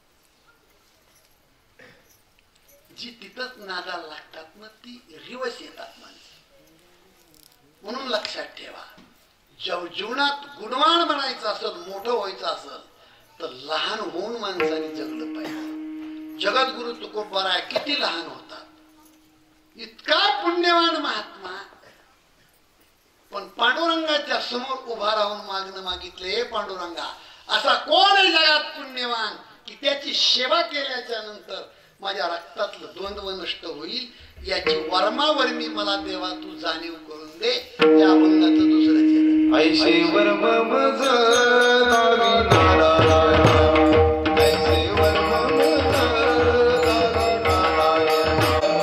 जी तिथंच नादाला लागतात ना ती रिवस येतात माणसं. म्हणून लक्षात ठेवा, जीवनात गुणवान बनायचं असेल, मोठं व्हायचं असेल तर लहान होऊन माणसाने जगलं पाहिजे. जगद्गुरु तुकोबाराय किती लहान होतात, इतका पुण्यवान महात्मा, पण पांडुरंगाच्या समोर उभा राहून मागणं मागितलं, हे पांडुरंगा असा कोण आहे जगात पुण्यवान की त्याची सेवा केल्याच्या नंतर माझ्या रक्तातलं द्वंद्व नष्ट होईल, याची वर्मावर्मी मला देवा तू जाणीव करून दे. या अभंगाचं दुसरं चरण. ऐशे वर्म मज दावी नारायण, ऐशे वर्म मज दावी नारायण,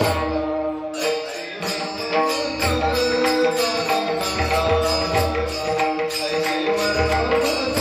ऐशे वर्म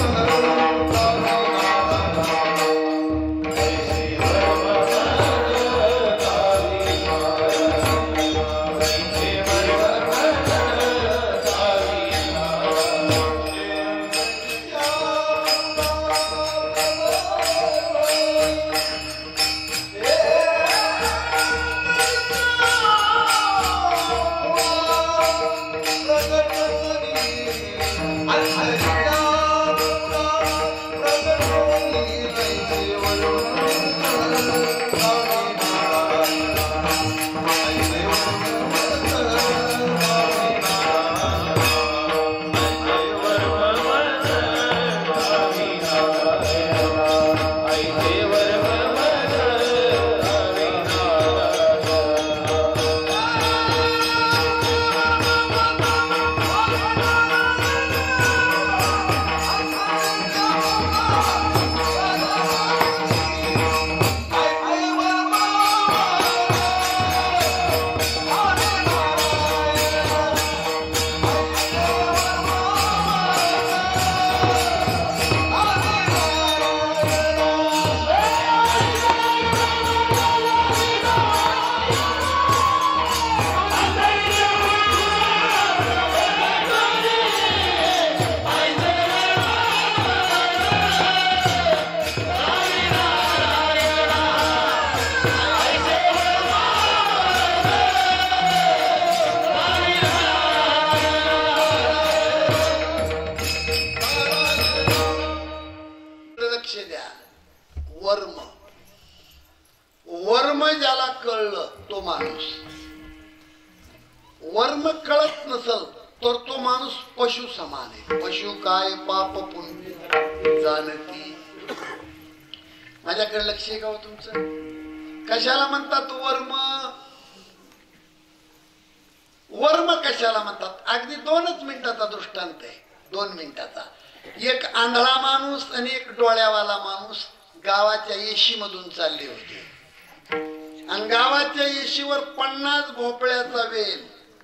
वर्म कळत नसल तर तो माणूस पशु समान आहे. पशु काय पाप पुण्य जाणती. माझ्याकडे लक्ष आहे का हो तुमचं? कशाला म्हणतात वर्म? वर्म कशाला म्हणतात? अगदी 2 मिनिटाचा दृष्टांत आहे, 2 मिनिटाचा. एक आंधळा माणूस आणि एक डोळ्यावाला माणूस गावाच्या येशी मधून चालले होते. आणि गावाच्या येशीवर 50 भोपळ्याचा वेल.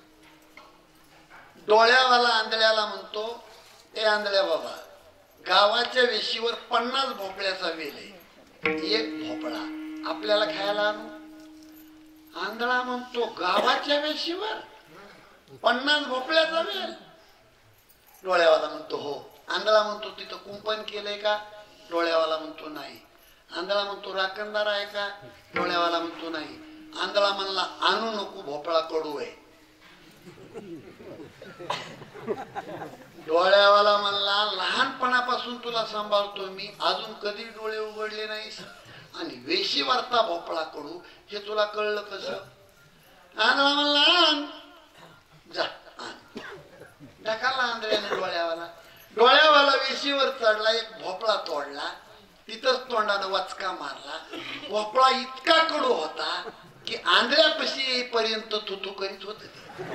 डोळ्यावाला आंधळ्याला म्हणतो, ए आंधळ्या बाबा, गावाच्या वेशीवर 50 भोपळ्याचा वेल आहे, एक भोपळा आपल्याला खायला आणू. आंधळा म्हणतो, गावाच्या वेशीवर 50 भोपळ्याचा वेल. डोळ्यावाला म्हणतो हो. आंधळा म्हणतो, तिथं कुंपण केलंय का? डोळ्यावाला म्हणतो नाही. आंधळा म्हणतो, राखणदार आहे का? डोळ्यावाला म्हणतो नाही. आंधळा म्हणला, आणू नको, भोपळा कडू आहे. डोळ्यावाला म्हणला, लहानपणापासून तुला सांभाळतो मी, अजून कधी डोळे उघडले नाहीस आणि वेशीवरचा भोपळा कडू हे तुला कळलं कसं? आंधळा म्हणला, जा आण. ढकलला आंधळ्याने डोळ्यावाला. डोळ्यावाला वेशीवर चढला, एक भोपळा तोडला, तिथंच तोंडानं वचका मारला. भोपळा इतका कडू होता की आंधळ्यापाशी येईपर्यंत थुथू करीत होत.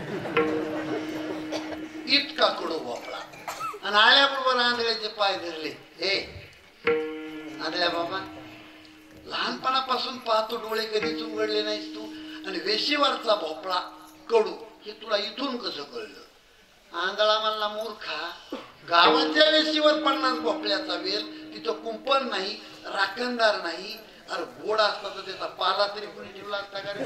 इतका कडू भोपळा. आणि आल्याबरोबर आंधळ्याचे पाय धरले. हे आंधळ्या बाबा, लहानपणापासून पाहतो, डोळे कधीच उघडले नाहीस तू, आणि वेशीवरचा भोपळा कडू हे तुला इथून कसं कळलं? आंधळा म्हणला, मूर्खा, गावाच्या वेशीवर 50 भोपळ्याचा वेल, तिथं कुंपण नाही, राखणदार नाही. अरे गोड असता तर त्याचा पाला तरी कोणी ठेवला असता का रे?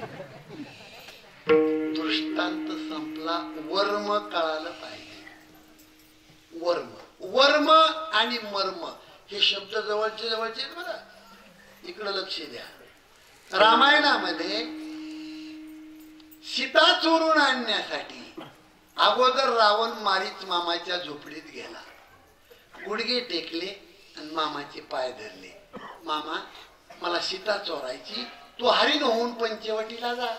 दृष्टांत संपला. वर्म कळालं पाहिजे. वर्म, वर्म आणि मर्म हे शब्द जवळचे जवळचे आहेत बघा. इकडं लक्ष द्या. रामायणामध्ये सीता चोरून आणण्यासाठी अगोदर रावण मारीच मामाच्या झोपडीत गेला, गुडघे टेकले आणि मामाचे पाय धरले. मामा, मला सीता चोरायची, तो हरिण होऊन पंचवटीला जा.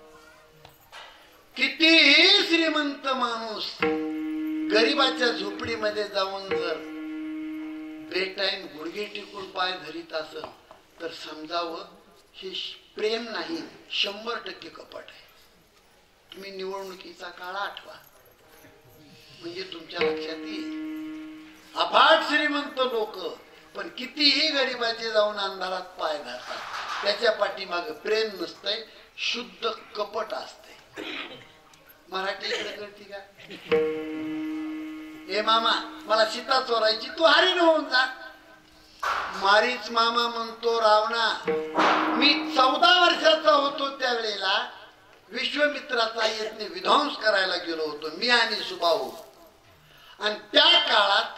कितीही श्रीमंत माणूस गरीबाच्या झोपडीमध्ये जाऊन जर बेटाईम गुडघे टेकून पाय धरीत असेल तर समजावं हे प्रेम नाही, 100% कपट आहे. तुम्ही निवडणुकीचा काळ आठवा, म्हणजे तुमच्या लक्षात येईल. अफाट श्रीमंत लोक पण कितीही गरीबाचे जाऊन अंधारात पाय धरतात, त्याच्या पाठीमागे प्रेम नसतंय, शुद्ध कपट असतंय. मराठी इकडे कळती का? हे मामा, मला सीता चोरायची, तू हरिण होऊन जा. मारीच मामा म्हणतो, रावणा, मी 14 वर्षाचा होतो त्यावेळेला विश्वामित्राचा यज्ञ विध्वंस करायला गेलो होतो, मी आणि सुबाहू. आणि त्या काळात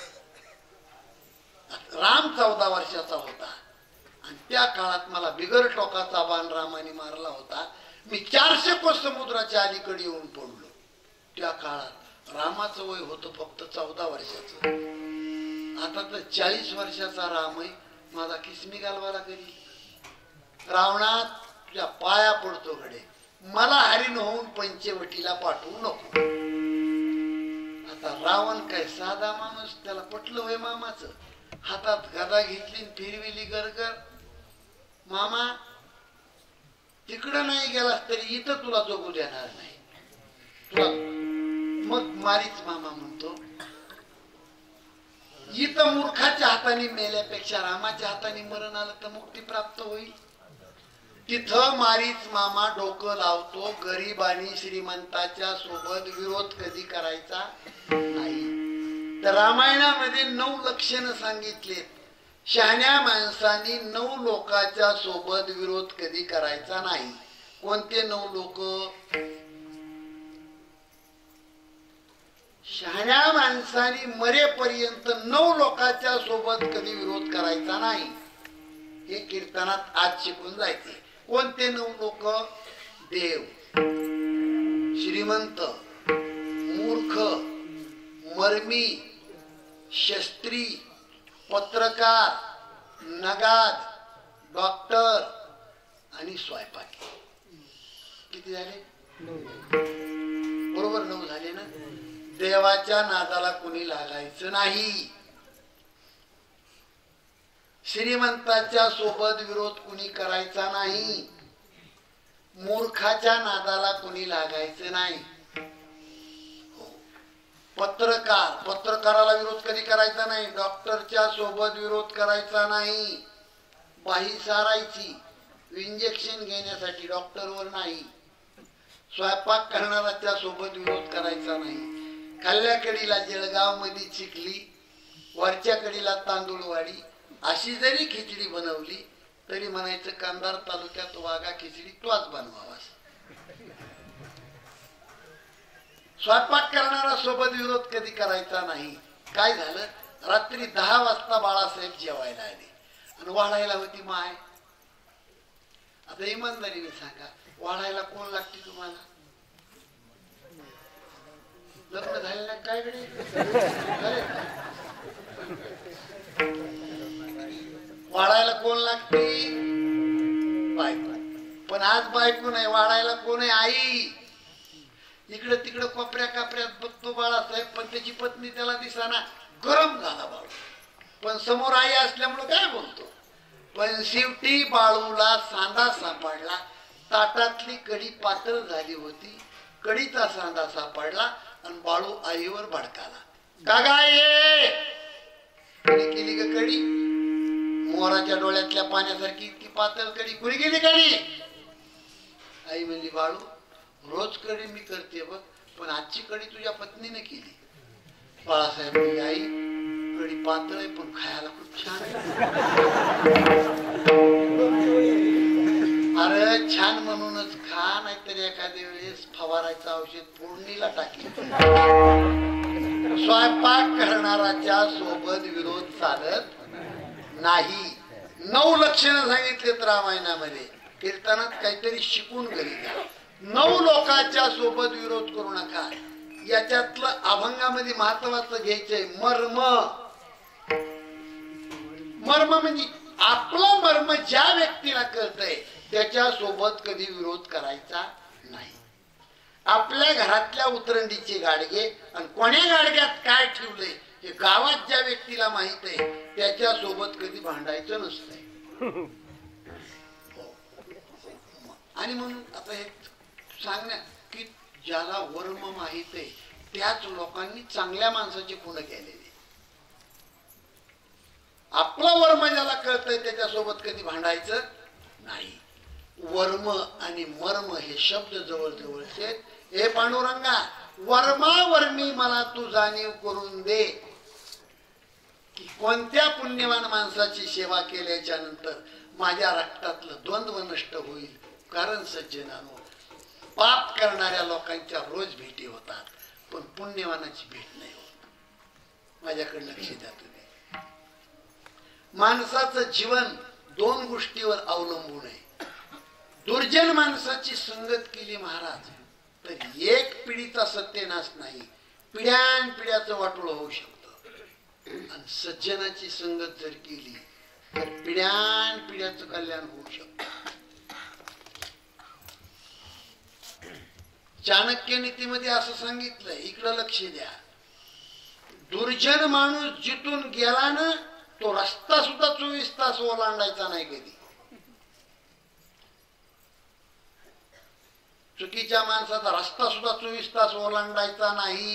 राम 14 वर्षाचा होता आणि त्या काळात मला बिगर टोकाचा बाण रामाने मारला होता. मी 400 कोस समुद्राच्या अलीकडे येऊन पडलो. त्या काळात रामाचं वय होतं फक्त 14 वर्षाचं. आता तर 40 वर्षाचा राम आहे, माझा किसमी घालवाला करी. रावणा, तुझ्या पाया पडतो घडे, मला हरिण होऊन पंचवटीला पाठवू नको. आता रावण काय साधा माणूस, त्याला पटलं वय मामाचं. हातात गदा घेतली, फिरविली गरगर. मामा, तिकडं नाही गेलास तरी इथं तुला जगू देणार नाही तुला. मग मारीच मामा म्हणतो, इथं मूर्खाच्या हाताने मेल्यापेक्षा रामाच्या हाताने मरण आलं तर मुक्ती प्राप्त होईल. तिथं मारीच मामा डोकं लावतो, गरीब आणि श्रीमंताच्या सोबत विरोध कधी करायचा नाही. तर रामायणामध्ये 9 लक्षणं सांगितलेत. शहाण्या माणसांनी 9 लोकांच्या सोबत विरोध कधी करायचा नाही. कोणते 9 लोक? शहाण्या माणसांनी मरेपर्यंत 9 लोकांच्या सोबत कधी विरोध करायचा नाही. हे कीर्तनात आज शिकून जायचे. कोणते 9 लोक? देव, श्रीमंत, मूर्ख, मर्मी, शस्त्री, पत्रकार, नगाद, डॉक्टर आणि स्वयंपाकी. किती झाले? बरोबर 9 झाले ना. देवाच्या नादाला कुणी लागायचं नाही. श्रीमंताच्या सोबत विरोध कुणी करायचा नाही. मूर्खाच्या नादाला कुणी लागायचं नाही. पत्रकार, पत्रकाराला विरोध कधी करायचा नाही. डॉक्टरच्या सोबत विरोध करायचा नाही. बाही सारायची. इंजेक्शन घेण्यासाठी, डॉक्टरवर नाही. स्वयंपाक करणारा त्या सोबत विरोध करायचा नाही. खाल्ल्या कडीला जळगाव मध्ये चिखली, वरच्या कडीला तांदूळवाडी अशी जरी खिचडी बनवली तरी म्हणायचं कंधार तालुक्यात वाघा खिचडी तोच बनवावास. स्वयंपाक करणारा सोबत विरोध कधी करायचा नाही. काय झालं, रात्री 10 वाजता बाळासाहेब जेवायला आले आणि वाढायला होती माय. आता इमानदारीने सांगा, वाढायला कोण लागते तुम्हाला? लग्न झाले नाही काय कडे? वाढायला कोण लागते? बायको. पण आज बायको नाही, वाढायला कोण आहे? आई. इकडे तिकडे कोपऱ्या कापऱ्यात बघतो बाळासाहेब, पण त्याची पत्नी त्याला दिसाना, गरम झाला बाळू. पण समोर आई असल्यामुळे काय बोलतो. पण शेवटी बाळूला सांदा सापडला. ताटातली कडी पातळ झाली होती, कडीचा सांदा सापडला आणि बाळू आईवर भडकाला. का गाय केली ग कडी? मोराच्या डोळ्यातल्या पाण्यासारखी इतकी पातळ कडी कुणी गेली कडी? आई म्हणली, बाळू रोज कडी मी करते बघ, पण आजची कडी तुझ्या पत्नीने केली. बाळासाहेब म्हणले, आई कडी पातळ आहे पण खायला खूप छान आहे. अरे छान म्हणूनच खा, नाहीतर एखाद्या वेळेस फवारायचं औषध फोडणीला टाकेल. स्वयंपाक करणाराच्या सोबत विरोध चालत नाही. 9 लक्षणं सांगितलेत रामायणामध्ये. कीर्तनात काहीतरी शिकून घरी जा. 9 लोकांच्या सोबत विरोध करू नका. याच्यातलं अभंगामध्ये महत्वाचं घ्यायचंय मर्म. मर्म म्हणजे आपलं मर्म ज्या व्यक्तीला कळतंय त्याच्या सोबत कधी विरोध करायचा नाही. आपल्या घरातल्या उतरंडीचे गाडगे आणि कोण्या गाडग्यात काय ठेवलंय हे गावात ज्या व्यक्तीला माहित आहे त्याच्या सोबत कधी भांडायचं नसतंय. आणि म्हणून आता हे सांगण्या की ज्याला वर्म माहित आहे त्याच लोकांनी चांगल्या माणसाची खुणं केलेली. आपला वर्म ज्याला कळतंय त्याच्यासोबत कधी भांडायचं नाही. वर्म आणि मर्म हे शब्द जवळ जवळचे. हे पांडुरंगा, वर्मा वर्मी मला तू जाणीव करून दे की कोणत्या पुण्यवान माणसाची सेवा केल्याच्या नंतर माझ्या रक्तातलं द्वंद्व नष्ट होईल. कारण सज्जनानो, पाप करणाऱ्या लोकांच्या रोज भेटी होतात पण पुण्यवानाची भेट नाही होत. माझ्याकडे लक्ष द्या तुम्ही. माणसाचं जीवन 2 गोष्टीवर अवलंबून आहे. दुर्जन माणसाची संगत केली महाराज तर 1 पिढीचा सत्यनाश नाही, पिढ्यान पिढ्याचं वाटोळ होऊ शकतं. आणि सज्जनाची संगत जर केली तर पिढ्यान पिढ्याचं कल्याण होऊ शकतं. चाणक्य नीतीमध्ये असं सांगितलंय, इकडं लक्ष द्या. दुर्जन माणूस जिथून गेला ना तो रस्ता सुद्धा 24 तास ओलांडायचा नाही कधी. चुकीच्या माणसाचा रस्ता सुद्धा 24 तास ओलांडायचा नाही.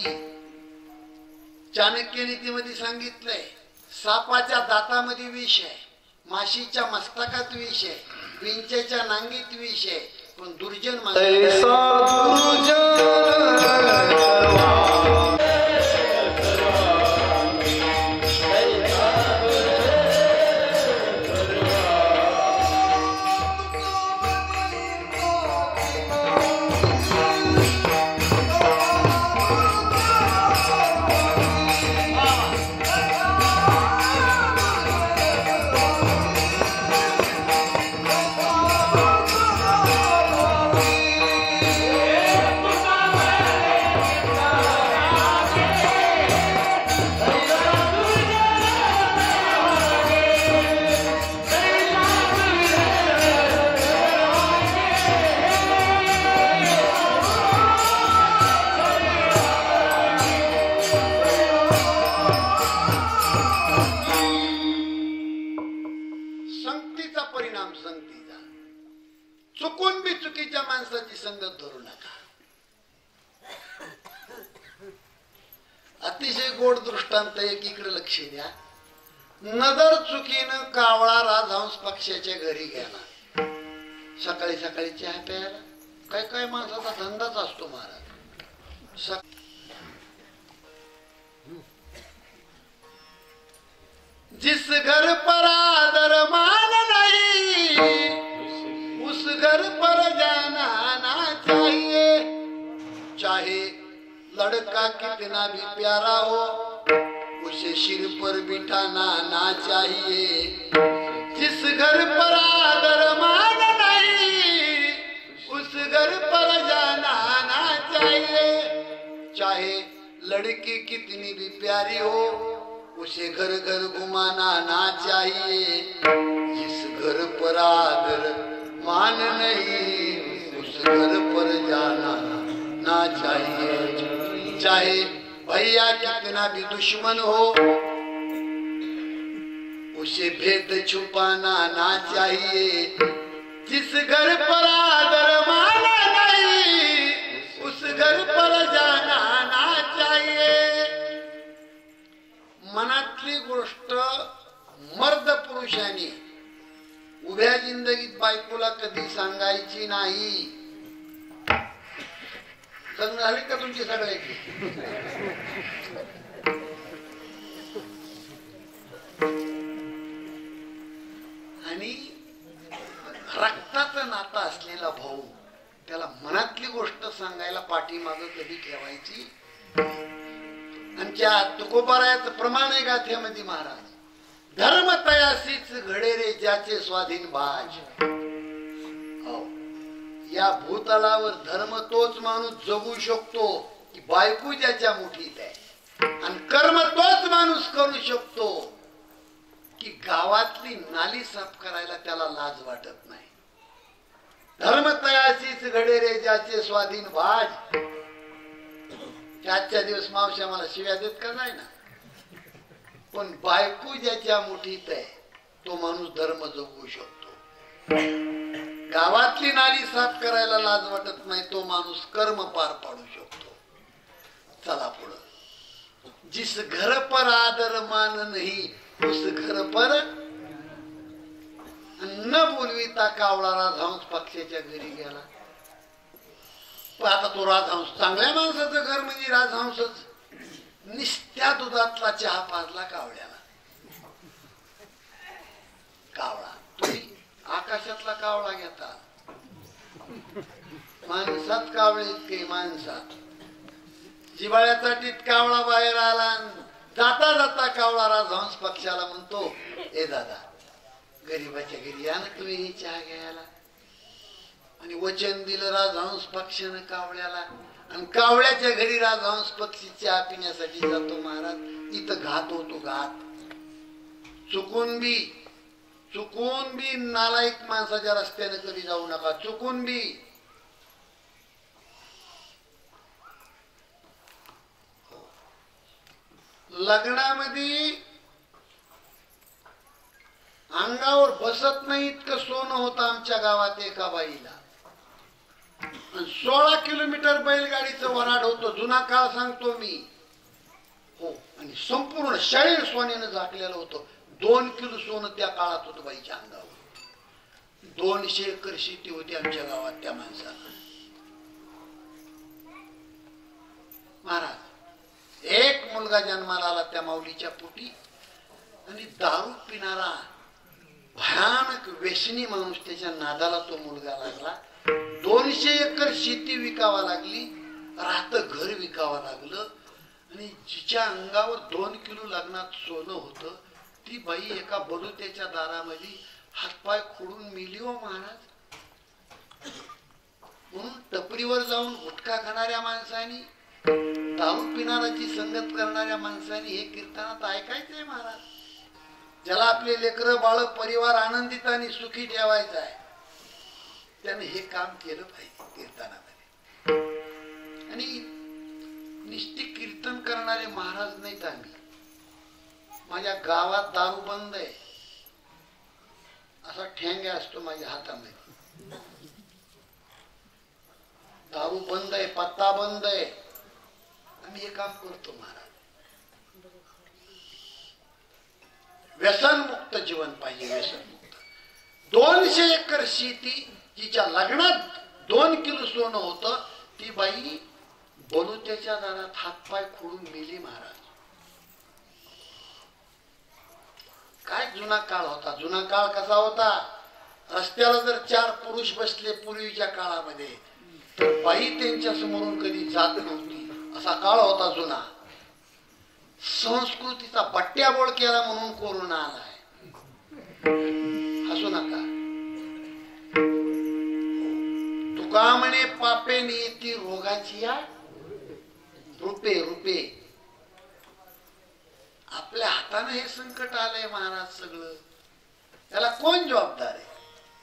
चाणक्य नीतीमध्ये सांगितलंय, सापाच्या दातामध्ये विष आहे, माशीच्या मस्तकात विष आहे, विंचेच्या नांगीत विष आहे, पण दुर्जन चुकून बी चुकीच्या माणसाची संगत धरू नका. अतिशय गोड दृष्टांत एक इकडे लक्ष द्या. नजर चुकीनं कावळा राजहंस पक्षाच्या घरी गेला. सकाळी सकाळी चहा प्यायला काय काय माणसाचा धंदाच असतो महाराज. जिस घर पर आदर मान नहीं उस घर पर जाना ना चाहिए. चाहे लड़का कितना भी प्यारा हो उसे सिर पर बिठाना ना चाहिए. जिस घर पर आदर मान नहीं उस घर पर जाना ना चाहिए. चाहे लड़की कितनी भी प्यारी हो उसे घर घर घुमाना ना चाहिए. जिस घर पर आदर मान नहीं उस घर पर जाना ना चाहिए. चाहे भैया कितना भी दुश्मन हो उसे भेद छुपाना ना चाहिए. जिस घर पर आदर माना नहीं उस घर पर जाना ना चाहिए. मनातली गोष्ट मर्द पुरुषाने उभ्या जिंदगीत बायकोला कधी सांगायची नाही. लग्न झाले का तुमची सगळ्याची? आणि रक्ताचं नातं असलेला भाऊ त्याला मनातली गोष्ट सांगायला पाठीमागं कधी ठेवायची. आमच्या तुकोबारायाचं प्रमाण आहे गाथ्यामध्ये महाराज. धर्म तयासीच घडे रे ज्याचे स्वाधीन बाज. या भूतलावर धर्म तोच माणूस जगू शकतो की बायको ज्याच्या मुठीत आहे. आणि कर्म तोच माणूस करू शकतो की गावातली नाली साफ करायला त्याला लाज वाटत नाही. धर्म तयासीच घडे रे ज्याचे स्वाधीन बाज. आजच्या दिवस मावश्या मला शिव्या देत का नाही ना. पण बायको ज्याच्या मुठीत आहे तो माणूस धर्म जगू शकतो. गावातली नाली साफ करायला लाज वाटत नाही तो माणूस कर्म पार पाडू शकतो. चला पुढं. जिस घर पर आदर मान नहीं उस घर पर न बोलविता कावळा राजहंस पक्षाच्या घरी गेला. पण आता तो राजहंस चांगल्या माणसाचं घर म्हणजे राजहंसच. निस्त्या दुधातला चहा पाजला कावळ्याला. कावळा तुम्ही आकाशातला कावळा घेता माणसात कावळे इतके माणसात. जिवाळ्याचा टीत कावळा बाहेर आला. जाता जाता कावळा राजहंस पक्षाला म्हणतो ए दादा गरीबाच्या घरी या ना तुम्ही चहा घ्यायला. आणि वचन दिलं राजहंस पक्षानं कावळ्याला. आणि कावळ्याच्या घरी राजहंस पक्षी चहा पिण्यासाठी जातो महाराज. इथं घात होतो घात. चुकून बी नालायक माणसाच्या रस्त्याने कधी जाऊ नका. चुकून बी. लग्नामध्ये अंगावर बसत नाही इतकं सोनं होतं आमच्या गावात एका बाईला. 16 किलोमीटर बैलगाडीचं वराड होतं. जुना काळ सांगतो मी. हो. आणि संपूर्ण शरीर सोन्यानं झाकलेलं होतं. 2 किलो सोनं त्या काळात होतं बाईच्या अंगावर. 200 एकर शेती होती आमच्या गावात त्या माणसाला. महाराज एक मुलगा जन्माला आला त्या माऊलीच्या पोटी. आणि दारू पिणारा भयानक व्यसनी माणूस त्याच्या नादाला तो मुलगा लागला. 200 एकर शेती विकावा लागली. राहतं घर विकावं लागलं. आणि जिच्या अंगावर 2 किलो लग्नात सोनं होतं ती बाई एका बलुत्याच्या दारामध्ये हातपाय खोडून मेली हो महाराज. म्हणून टपरीवर जाऊन गुटखा खाणाऱ्या माणसांनी दारू पिणाराची संगत करणाऱ्या माणसांनी हे कीर्तनात ऐकायचंय महाराज. ज्याला आपले लेकरं बाळ परिवार आनंदित आणि सुखी ठेवायचा आहे त्याने हे काम केलं पाहिजे कीर्तनामध्ये. आणि निष्ठी कीर्तन करणारे महाराज नाहीत आम्ही. माझ्या गावात दारू बंद आहे असा ठेंगा असतो माझ्या हातामध्ये. दारू बंद आहे, पत्ता बंद आहे. आम्ही हे काम करतो महाराज. व्यसनमुक्त जीवन पाहिजे. व्यसनमुक्त. 200 एकर शेती तिच्या लग्नात 2 किलो सोनं होतं. ती बाई बलुत्याच्या दारात हातपाय खोडून मेली महाराज. काय जुना काळ होता. जुना काळ कसा होता. रस्त्याला जर 4 पुरुष बसले पूर्वीच्या काळामध्ये तर बाई त्यांच्या समोरून कधी जात नव्हती. असा काळ होता जुना. संस्कृतीचा बट्ट्याबोळ केला म्हणून कोरोना आलाय. हसू नका. तुका म्हणे पापे नियती रोगाची या रुपे रुपे. आपल्या हाताने हे संकट आलंय महाराज. सगळं त्याला कोण जबाबदार आहे.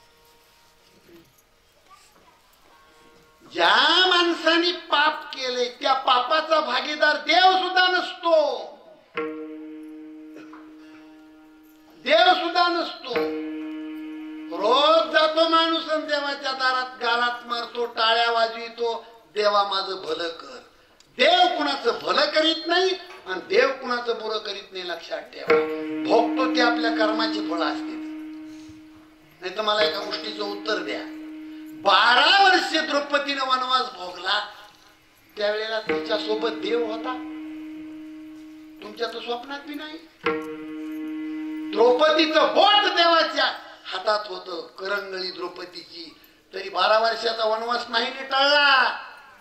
ज्या माणसाने पाप केले त्या पापाचा भागीदार देव सुद्धा नसतो. देव सुद्धा नसतो. रोज जातो माणूस आणि देवाच्या दारात गालात मारतो, टाळ्या वाजवितो, देवा माझं भलं कर. देव कुणाचं भलं करीत नाही आणि देव कुणाचं बुरं करीत नाही. लक्षात ठेवा. भोगतो ते आपल्या कर्माची फळं असते. नाही तर मला एका गोष्टीचं उत्तर द्या. 12 वर्षे द्रौपदीने वनवास भोगला त्यावेळेला तिच्यासोबत देव होता. तुमच्या तर स्वप्नात बी नाही. द्रौपदीचं बोट देवाच्या हातात होतं. करंगळी द्रौपदीची. तरी 12 वर्षाचा वनवास नाही टळला.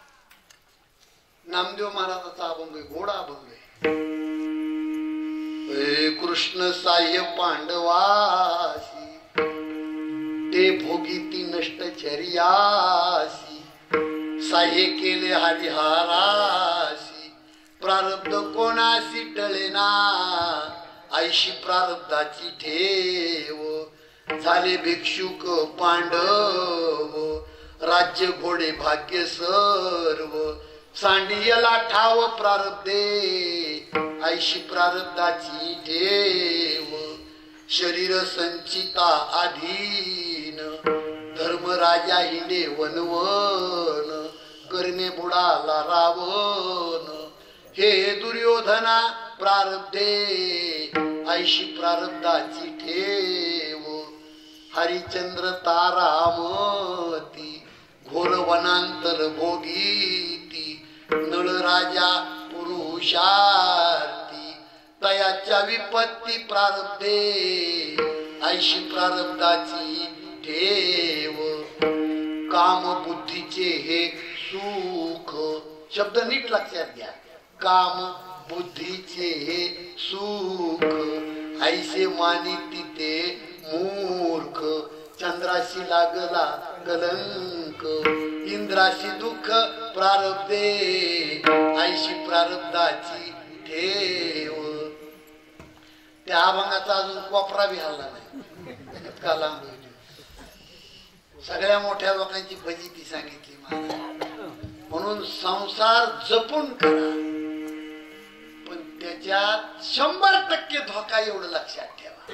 नामदेव महाराजाचा अभंग आहे. घोडा अभंग आहे. कृष्ण साह्य पांडवासी ते भोगीती नष्टचर्यासी साह्य केले हरिहारासी प्रारब्ध कोणासी टळेना आईशी प्रारब्धाची ठेव झाले भिक्षुक पांडव राज्य घोडे भाग्य सर्व सांडियला ठाव प्रारब्धे आईशी प्रारब्धाची ठेव शरीर संचिता अधीन धर्मराजा हिंडे वनवन करणे बुडाला रावण हे दुर्योधना प्रारब्धे आईशी प्रारब्धाची ठेव हरिचंद्र तारामती घोर वनांतर भोगीती नळ राजा पुरुषार्थी तयाच्या विपत्ती प्रारब्धे आईशी प्रारब्धाची ठेव काम बुद्धीचे हे सुख. शब्द नीट लक्षात घ्या. काम बुद्धीचे हे सुख ऐसे मानिती ते मूर्ख चंद्राशी लागला कलंक इंद्राशी दुःख प्रारब्धे आईशी प्रारब्धाची ठेव. त्या अभंगाचा अजून कोपरा बी हल्ला नाही. इतका लांब. सगळ्या मोठ्या लोकांची फजिती सांगितली महाराज. म्हणून संसार जपून करा पण त्याच्यात 100% धोका एवढं लक्षात ठेवा.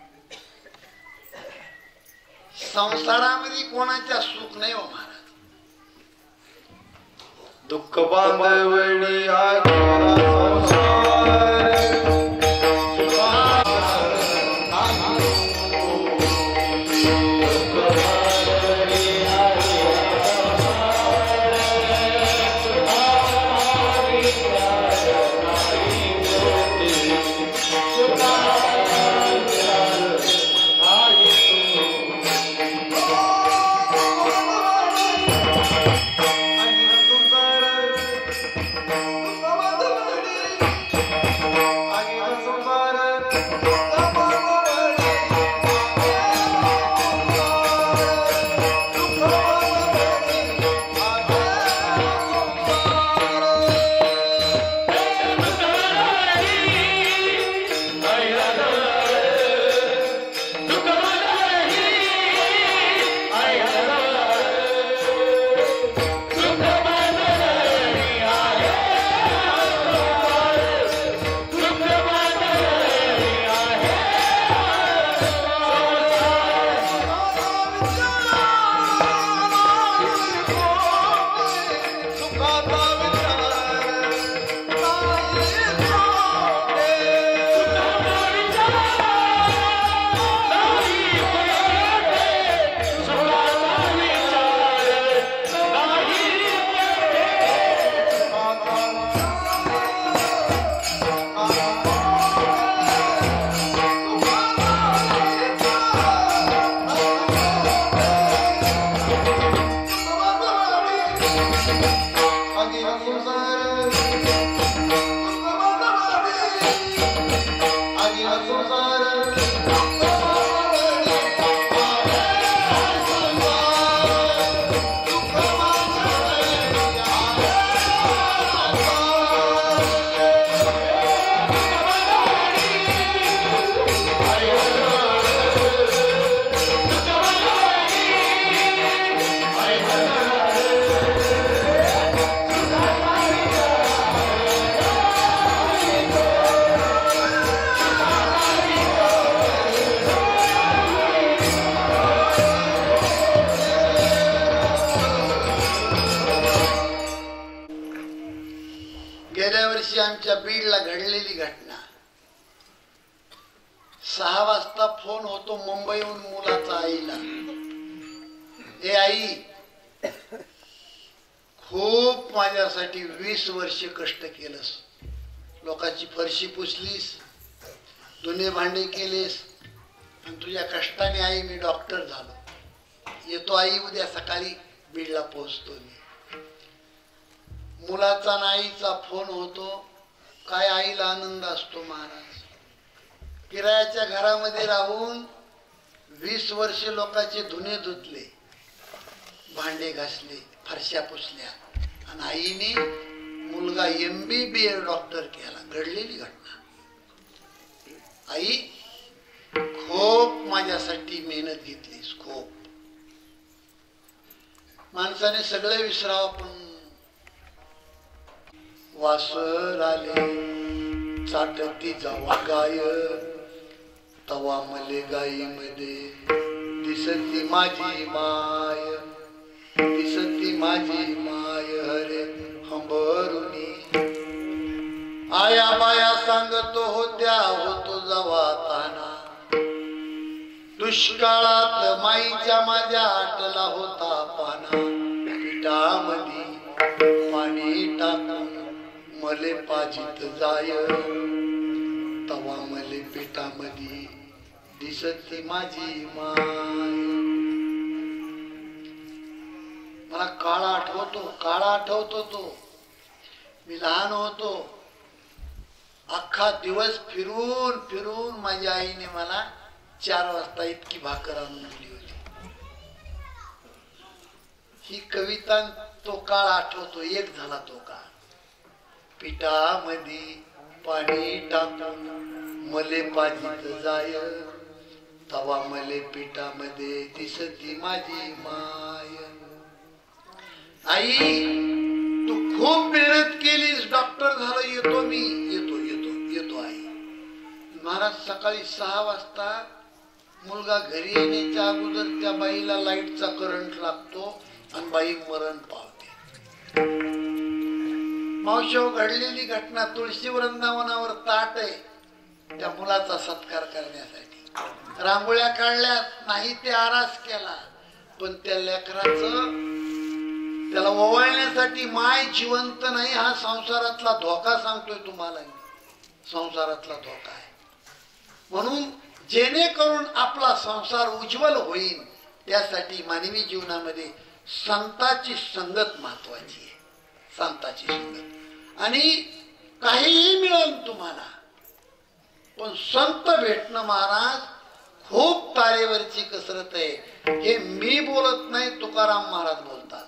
संसारामध्ये कोणाच्या सुख नाही हो महाराज. दुःख बांधवणी हा संसार गेल्या वर्षी आमच्या बीडला घडलेली घटना. 6 वाजता फोन होतो मुंबईहून मुलाचा आईला, हे आई खूप माझ्यासाठी 20 वर्ष कष्ट केलंस, लोकांची फरशी पुसलीस, धुणे भांडे केलेस, आणि तुझ्या कष्टाने आई मी डॉक्टर झालो. येतो आई, उद्या सकाळी बीडला पोहोचतो मी. मुलाचा आणि आईचा फोन होतो. काय आईला आनंद असतो महाराज. किरायाच्या घरामध्ये राहून 20 वर्ष लोकांचे धुणे धुतले, भांडे घासले, फरशा पुसल्या, आणि आईने मुलगा MBBS डॉक्टर केला. घडलेली घटना. आई खूप माझ्यासाठी मेहनत घेतलीस, खूप. माणसाने सगळे विसरावं, पण वासर आले चाटती जावा गाय, तवा मले गाईमध्ये दिसती माझी माय, दिसती माझी माय हरे हंबरुनी. आया बाया सांगतो होत्या होतो जवा ताना, दुष्काळात माईच्या माझ्या आटला होता पाना. पिठामध्ये पाणी टाकून मले पाजित जाय, तवा मले पिठामध्ये दिसती माझी माय. मला काळा आठवतो तो. मी लहान होतो. अख्खा दिवस फिरून फिरून माझ्या आईने मला 4 वाजता इतकी भाकर आणून दिली होती. ही कविता तो काळ आठवतो. एक झाला तो काळ. पिठामध्ये पाणी टाकून मले पाजित जाय, तवा मले पिठामध्ये दिसती माझी माय. आई तू खूप मेहनत केलीस, डॉक्टर झालो, येतो मी, येतो आई. महाराज सकाळी 6 वाजता मुलगा घरी येण्याच्या अगोदर त्या बाईला लाईटचा करंट लागतो आणि बाई मरण पावते. मावशी घडलेली घटना. तुळशी वृंदावनावर ताट आहे त्या मुलाचा सत्कार करण्यासाठी. रांगोळ्या काढल्या नाही, ते आरास केला, पण त्या लेकराचं त्याला ओवाळण्यासाठी माय जिवंत नाही. हा संसारातला धोका सांगतोय तुम्हाला. संसारातला धोका आहे. म्हणून जेणेकरून आपला संसार उज्ज्वल होईल त्यासाठी मानवी जीवनामध्ये संताची संगत महत्वाची आहे. संताची संगत. आणि काहीही मिळेल तुम्हाला, पण संत भेटणं महाराज खूप तारेवरची कसरत आहे. हे मी बोलत नाही, तुकाराम महाराज बोलतात.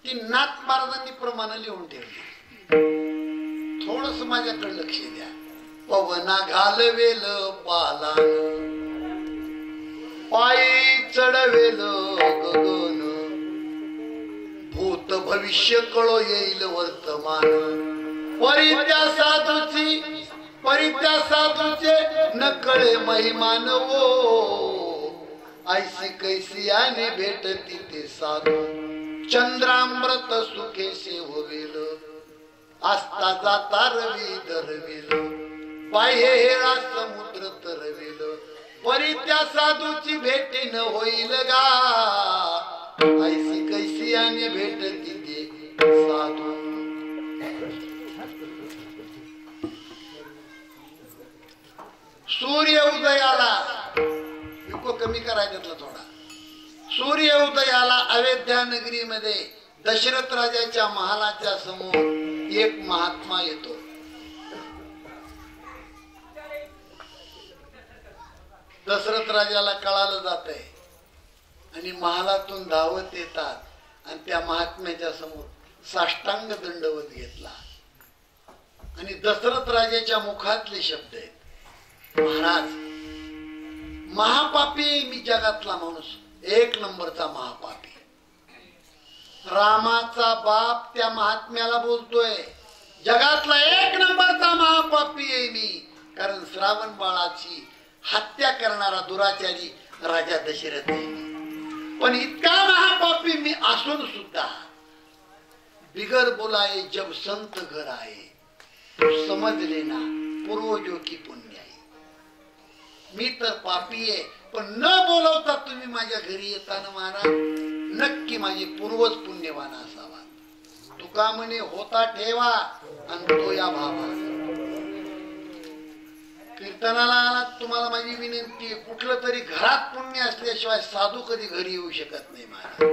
ती नाथ महाराजांनी प्रमाण लिहून ठेवली. थोडस माझ्याकडे लक्ष द्या. पवना घालवेल पालान पायी चढवेल गगन भूत भविष्य कळो येईल वर्तमान परित्या साधूचे न कळे महिमान ऐसी कैसी आने भेटती ते साधू चंद्रामृत सुखे सेववेल आस्ता जाता रवी दरवेल बाह्य हेरा समुद्र तरवेल परित्या साधूची भेटी न होईल गा ऐसी कैसी आने भेटती ते साधू. सूर्य उदयाला कमी करायचा थोडा. सूर्य उदयाला अयोध्या नगरीमध्ये दशरथ राजाच्या महालाच्या समोर एक महात्मा येतो. दशरथ राजाला कळालं जातंय आणि महालातून धावत येतात आणि त्या महात्म्याच्या समोर साष्टांग दंडवत घेतला आणि दशरथ राजाच्या मुखातले शब्द आहेत, महाराज महापापी मी जगातला माणूस, एक नंबरचा महापापी. रामाचा बाप त्या महात्म्याला बोलतोय जगातला एक नंबरचा महापापी आहे मी, कारण श्रावण बाळाची हत्या करणारा दुराचारी राजा दशरथ आहे. पण इतका महापापी मी असून सुद्धा बिगर बोलाये जब संत घर आए तो समज लेना पूर्वजों की पुण्य आहे. मी तर पापी आहे, पण न बोलवता तुम्ही माझ्या घरी येताना महाराज नक्की माझे पूर्वज पुण्यवान असावा. तुका म्हणे होता ठेवा आणि तो या भावा. कीर्तनाला आला तुम्हाला माझी विनंती, कुठलं तरी घरात पुण्य असल्याशिवाय साधू कधी घरी येऊ शकत नाही महाराज.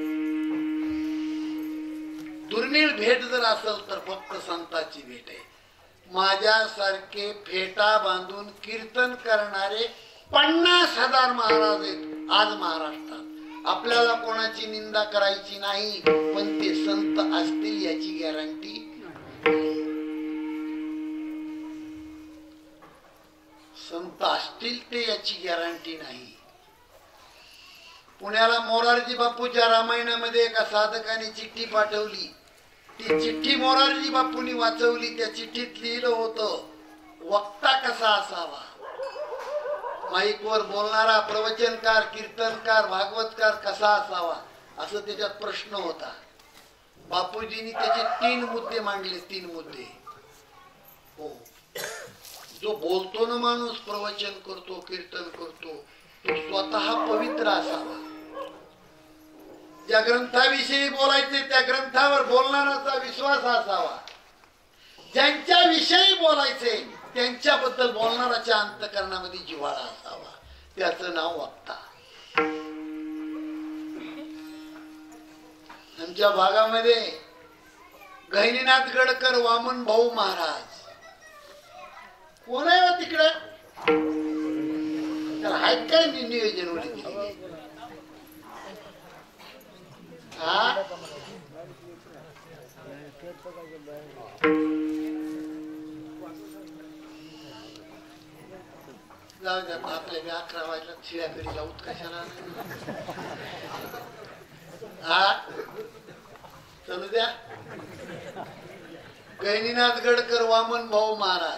दुर्मिळ भेट जर असेल तर फक्त संतांची भेट आहे. माझ्यासारखे फेटा बांधून कीर्तन करणारे 50,000 महाराज आहेत आज महाराष्ट्रात. आपल्याला कोणाची निंदा करायची नाही, पण ते संत असतील याची गॅरंटी. संत असतील ते याची गॅरंटी नाही. पुण्याला मोरारजी बापूच्या रामायणामध्ये एका साधकाने चिठ्ठी पाठवली. ती चिठ्ठी मोरारजी बापूंनी वाचवली. त्या चिठ्ठीत लिहिलं होतं वक्ता कसा असावा, माईकवर बोलणारा प्रवचनकार, कीर्तनकार, भागवतकार कसा असावा, असं त्याच्यात प्रश्न होता. बापूजींनी त्याचे 3 मुद्दे मांडले. 3 मुद्दे. हो, जो बोलतो ना माणूस, प्रवचन करतो, कीर्तन करतो, तो स्वतः पवित्र असावा. ज्या ग्रंथाविषयी बोलायचे त्या ग्रंथावर बोलणाराचा विश्वास असावा. ज्यांच्या विषयी बोलायचे त्यांच्याबद्दल बोलणाराच्या अंतःकरणामध्ये जिव्हाळा असावा. त्याचं नाव वक्ता. आमच्या भागामध्ये गहिनीनाथ गडकर, वामन भाऊ महाराज कोण आहे तिकडे, त्याला हाय काय नियोजन वळी जाऊ द्या. आपल्या 11 वाजला शिळ्याकडे जाऊत कशाला. हा चलू द्या. गहिनीनाथ गडकर, वामन भाऊ महाराज.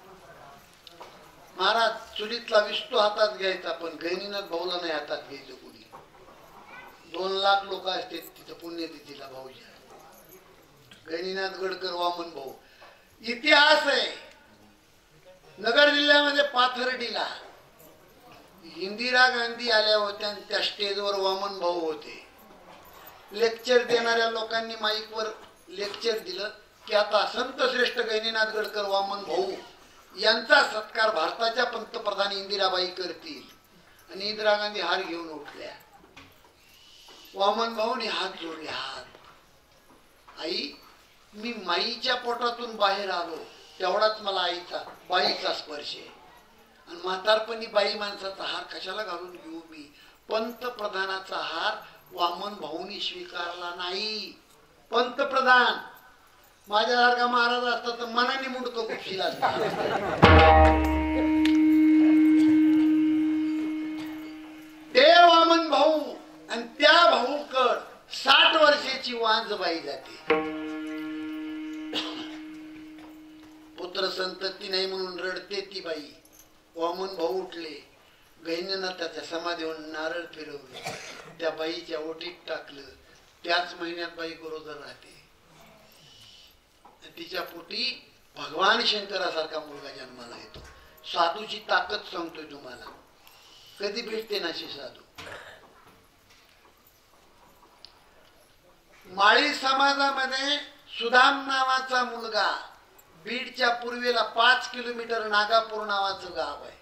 महाराज चुलीतला विस्तू हातात घ्यायचा, पण गहिनीनाथ भाऊला नाही हातात घ्यायचं कोणी. 2 लाख लोक असते तिथं पुण्यतिथीला भाऊजी. गहिनीनाथ गडकर, वामन भाऊ. इतिहास आहे. नगर जिल्ह्यामध्ये पाथर्डीला इंदिरा गांधी आल्या होत्या, त्या स्टेजवर वामन भाऊ होते. लेक्चर देणाऱ्या लोकांनी माईकवर लेक्चर दिलं की आता संत श्रेष्ठ गहिनीनाथ गडकर, वामन भाऊ यांचा सत्कार भारताच्या पंतप्रधान इंदिराबाई करतील. आणि इंदिरा गांधी हार घेऊन उठल्या. वामन भाऊनी हात जोडले. हात आई, मी माईच्या पोटातून बाहेर आलो तेवढाच मला आईचा बाईचा स्पर्श आहे. आणि म्हातारपणी बाई माणसाचा हार कशाला घालून घेऊ मी. पंतप्रधानाचा हार वामन भाऊनी स्वीकारला नाही. पंतप्रधान माझ्यासारखा महाराज असता तर मनाने मुंडको खुपशील असता. ते वामन भाऊ आणि त्या भाऊकड 60 वर्षाची वांजबाई जाते. पुत्र संतती नाही म्हणून रडते ती बाई. वामन भाऊ उठले, गहिनीनं त्याच्या समाधीवर नारळ फिरवलं, त्या बाईच्या ओटीत टाकलं. त्याच महिन्यात बाई गरोदर राहते. तिच्या पोटी भगवान शंकरासारखा मुलगा जन्माला येतो. साधूची ताकद सांगतोय तुम्हाला, कधी भेटते नाशी साधू. माळी समाजामध्ये सुदाम नावाचा मुलगा, बीडच्या पूर्वेला 5 किलोमीटर नागापूर नावाचं गाव आहे.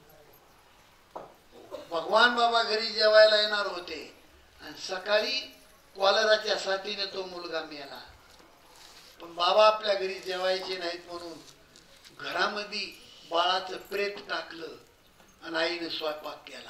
भगवान बाबा घरी जेवायला येणार होते आणि सकाळी कॉलराच्या साथीने तो मुलगा मेला. पण बाबा आपल्या घरी जेवायचे नाहीत म्हणून घरामध्ये बाळाचं प्रेत टाकलं आणि आईने स्वयंपाक केला.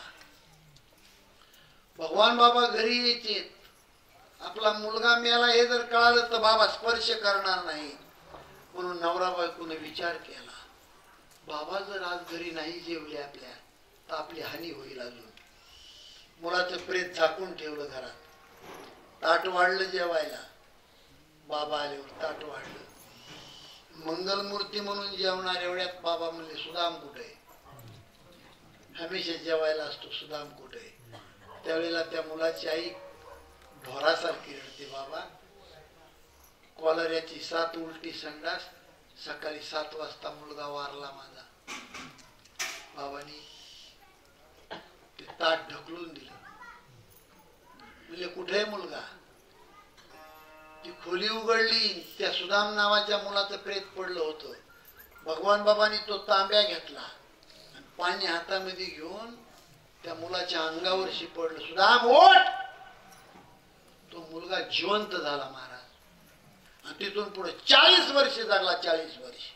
भगवान बाबा घरी यायचे, आपला मुलगा मेला हे जर कळालं तर बाबा स्पर्श करणार नाही म्हणून नवरा बायकोने विचार केला, बाबा जर आज घरी नाही जेवले आपल्या तर आपली हानी होईल. अजून मुलाचं प्रेत झाकून ठेवलं घरात. ताट वाढलं जेवायला. बाबा आल्यावर ताट वाढलं. मंगलमूर्ती म्हणून जेवणार एवढ्यात बाबा म्हणले, सुदाम कुठे? हमेशा जेवायला असतो, सुदाम कुठे? त्यावेळेला त्या मुलाची आई ढोरासारखी रडते, बाबा कॉलऱ्याची 7 उलटी संडास, सकाळी 7 वाजता मुलगा वारला माझा. बाबांनी ते ताट ढकलून दिलं. म्हणजे कुठे मुलगा? ती खोली उघडली, त्या सुदाम नावाच्या मुलाचं प्रेत पडलं होतं. भगवान बाबांनी तो तांब्या घेतला आणि पाणी हातामध्ये घेऊन त्या मुलाच्या अंगावर शिपडलं, सुदाम ओठ. तो मुलगा जिवंत झाला महाराज. आणि तिथून पुढे 40 वर्ष जगला. 40 वर्ष.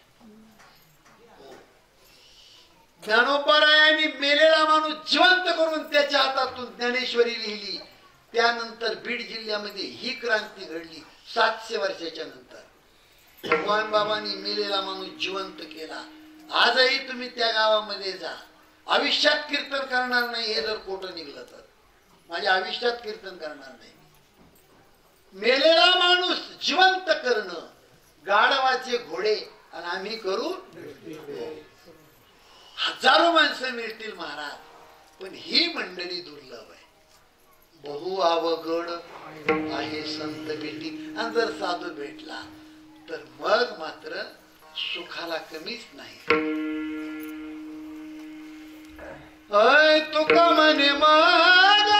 ज्ञानोबारायांनी मेलेला माणूस जिवंत करून त्याच्या हातातून ज्ञानेश्वरी लिहिली. त्यानंतर बीड जिल्ह्यामध्ये ही क्रांती घडली. 700 वर्षाच्या नंतर भगवान बाबांनी मेलेला माणूस जिवंत केला. आजही तुम्ही त्या गावामध्ये जा, आयुष्यात कीर्तन करणार नाही हे जर खोटं निघलं तर. माझ्या आयुष्यात कीर्तन करणार नाही. मेलेला माणूस जिवंत करणं, गाढवाचे घोडे आणि आम्ही करू. हजारो माणसं मिळतील महाराज, पण ही मंडळी दुर्लभ आहे. बहु अवघड आहे संत भेटी. आणि जर साधू भेटला तर मग मात्र सुखाला कमीच नाही. अय तुका म्हणे माझ्या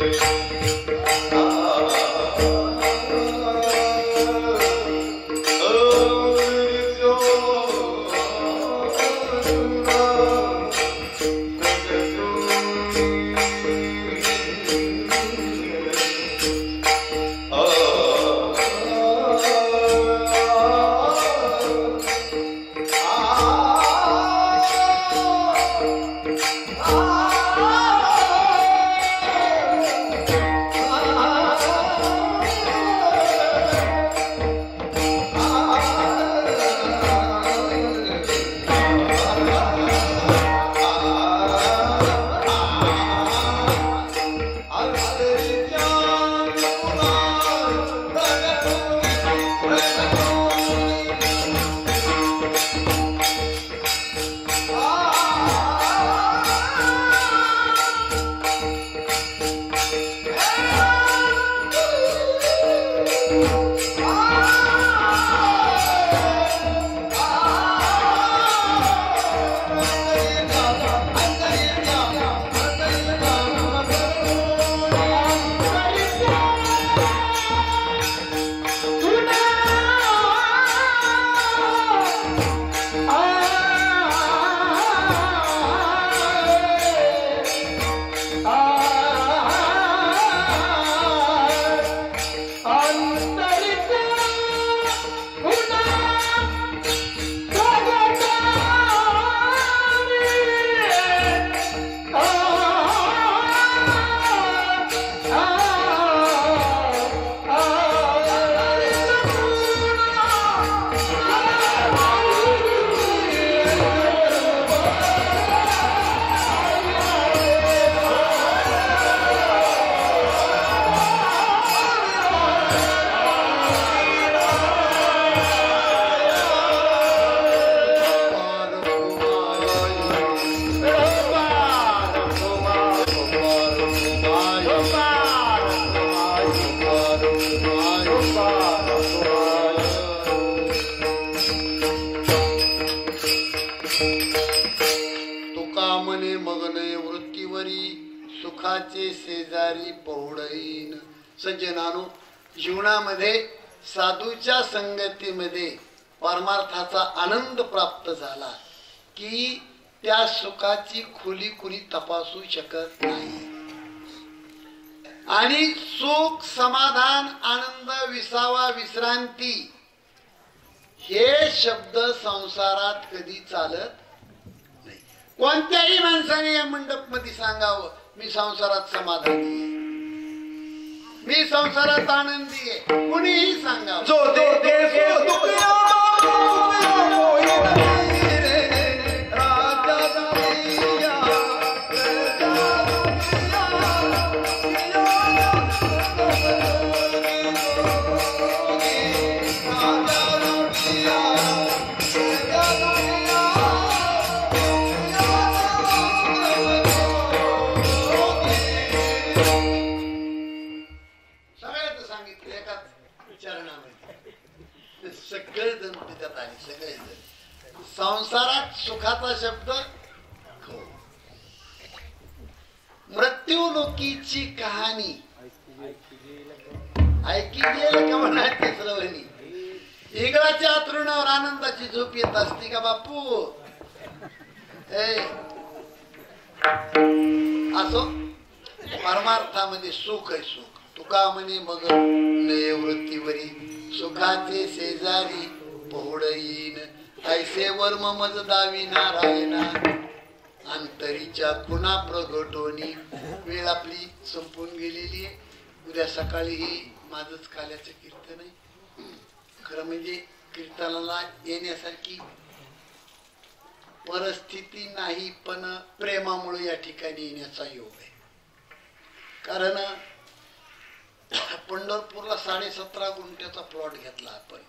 सुखाचे शेजारी पहुडईन. सज्जनानो, जीवनामध्ये साधूच्या संगतीमध्ये परमार्थाचा आनंद प्राप्त झाला की त्या सुखाची खोली कुणी तपासू शकत नाही. आणि सुख, समाधान, आनंद, विसावा, विश्रांती हे शब्द संसारात कधी चालत नाही. कोणत्याही माणसाने या मंडप मध्ये सांगावं, मी संसारात समाधानी आहे, मी संसारात आनंदी आहे, कुणीही सांगावं. जो दे दे संसारात सुखाचा शब्द मृत्यू लोकीची कहाणी ऐकी गेलं का म्हणायची श्रवणी. इगळाच्या तृणावर आनंदाची झोप येत असते का बापू. असो परमार्थामध्ये सुख आहे. सुख तुका म्हणे मग नये वृत्तीवरी सुखाचे शेजारी पहुडईन. ऐसे वर्म मज दावी नारायणा अंतरीच्या पुन्हा प्रगटोनी. वेळ आपली संपून गेलेली आहे. उद्या सकाळीही माझंच काल्याचं कीर्तन आहे. खरं म्हणजे कीर्तनाला येण्यासारखी परिस्थिती नाही, पण प्रेमामुळे या ठिकाणी येण्याचा योग आहे. कारण पंढरपूरला 17.5 गुंठ्याचा प्लॉट घेतला आपण.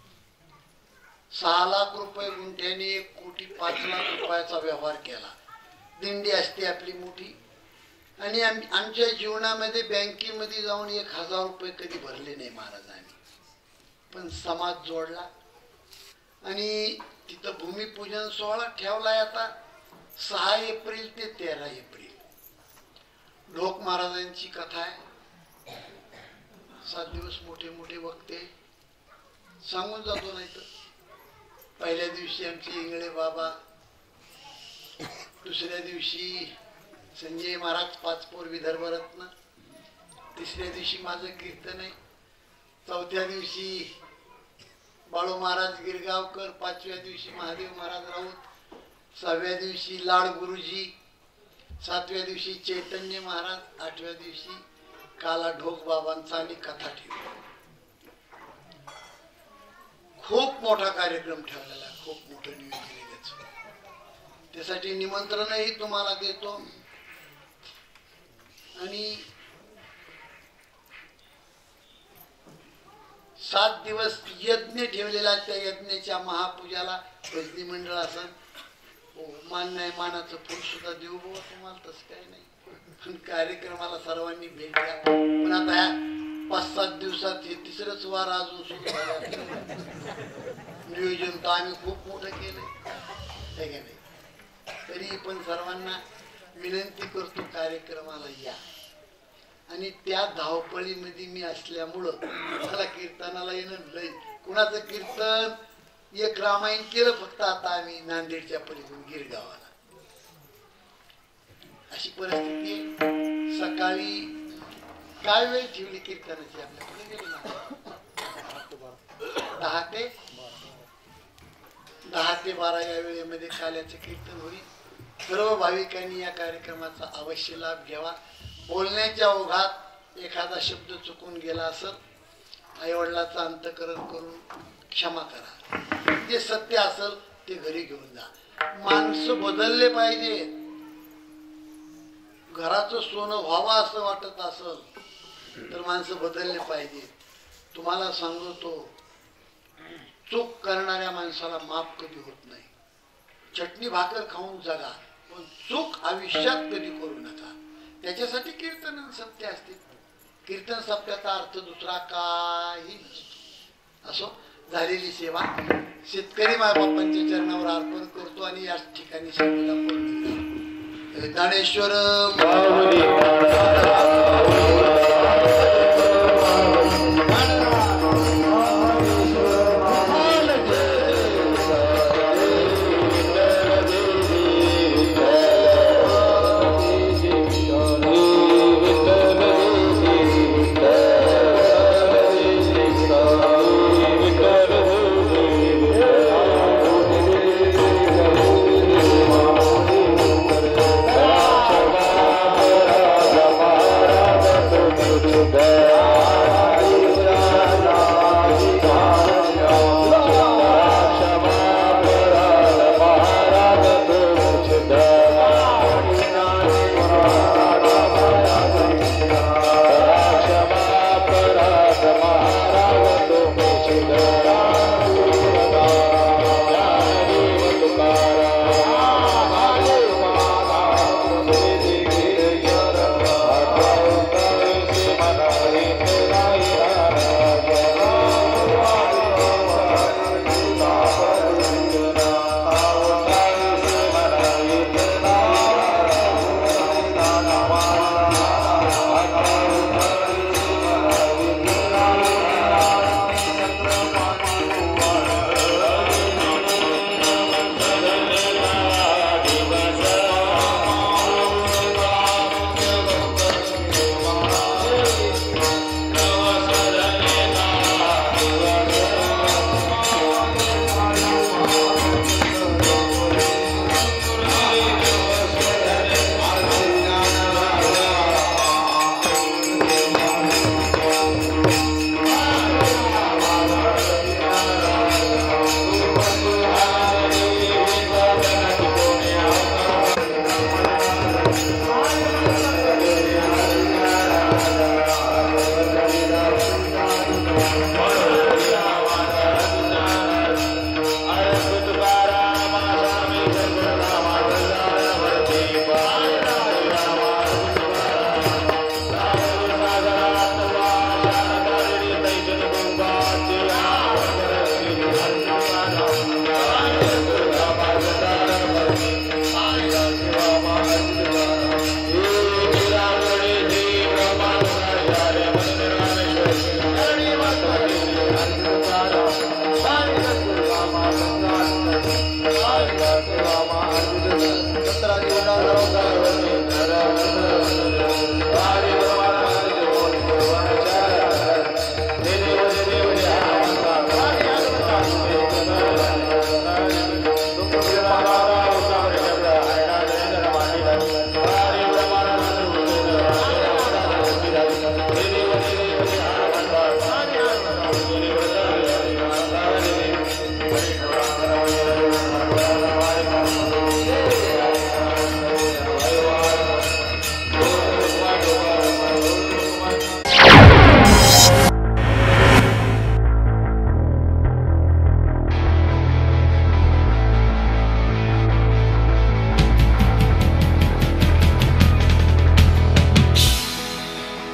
6 लाख रुपये गुंठ्याने 1,05,00,000 रुपयाचा व्यवहार केला. दिंडी असते आपली मोठी. आणि आमच्या जीवनामध्ये बँकेमध्ये जाऊन 1,000 रुपये कधी भरले नाही महाराजांनी. पण समाज जोडला आणि तिथं भूमिपूजन सोहळा ठेवलाय आता 6 एप्रिल ते 13 एप्रिल. ढोक महाराजांची कथा आहे. 7 दिवस मोठे मोठे वक्ते सांगून जातो. नाही तर पहिल्या दिवशी आमचे इंगळे बाबा, दुसऱ्या दिवशी संजय महाराज 5 पोर विदर्भ रत्न, तिसऱ्या दिवशी माझं कीर्तन आहे, चौथ्या दिवशी बाळू महाराज गिरगावकर, 5व्या दिवशी महादेव महाराज राऊत, 6व्या दिवशी लाड गुरुजी, 7व्या दिवशी चैतन्य महाराज, 8व्या दिवशी काला ढोक बाबांचा आणि कथा ठेवली. खूप मोठा कार्यक्रम ठेवलेला, खूप मोठं नियोजन आहे त्याचं. त्यासाठी निमंत्रणही तुम्हाला देतो. आणि 7 दिवस यज्ञ ठेवलेला, त्या यज्ञाच्या महापूजाला भजनी मंडळ असन. मान नाही, मानाचं फूल सुद्धा देऊ बाबा तुम्हाला, तसं काही नाही. पण कार्यक्रमाला सर्वांनी भेट द्या. पण आता ह्या 5-7 दिवसात हे 3रंच वार अजून सुरू नियोजन तर आम्ही खूप मोठं केलंय का नाही. तरी पण सर्वांना विनंती करतो, कार्यक्रमाला या. आणि त्या धावपळीमध्ये मी असल्यामुळं मला कीर्तनाला येणं लय. कुणाचं कीर्तन एक रामायण केलं फक्त आता आम्ही नांदेडच्या पलीकडून गिरगावाला, अशी परिस्थिती आहे. सकाळी काय वेळ ठेवली कीर्तनाची आपल्याकडे? 10 ते 12 या वेळेमध्ये काल्याचं कीर्तन होईल. सर्व भाविकांनी या कार्यक्रमाचा अवश्य लाभ घ्यावा. बोलण्याच्या ओघात एखादा शब्द चुकून गेला असेल, आईवडिलाचं अंतकरण करून क्षमा करा. जे सत्य असेल ते घरी घेऊन जा. माणसं बदलले पाहिजे. घराचं सोनं व्हावं असं वाटत असेल तर माणसं बदलले पाहिजे. तुम्हाला सांगतो, चूक करणाऱ्या माणसाला माफ कधी होत नाही. चटणी भाकर खाऊन जगा, पण चूक आयुष्यात कधी करू नका. त्याच्यासाठी कीर्तन सत्य असते. कीर्तन सत्याचा अर्थ दुसरा काही असो. झालेली सेवा शेतकरी मायबापांच्या चरणावर अर्पण करतो आणि याच ठिकाणी सेवेला पूर्ण ज्ञानेश्वर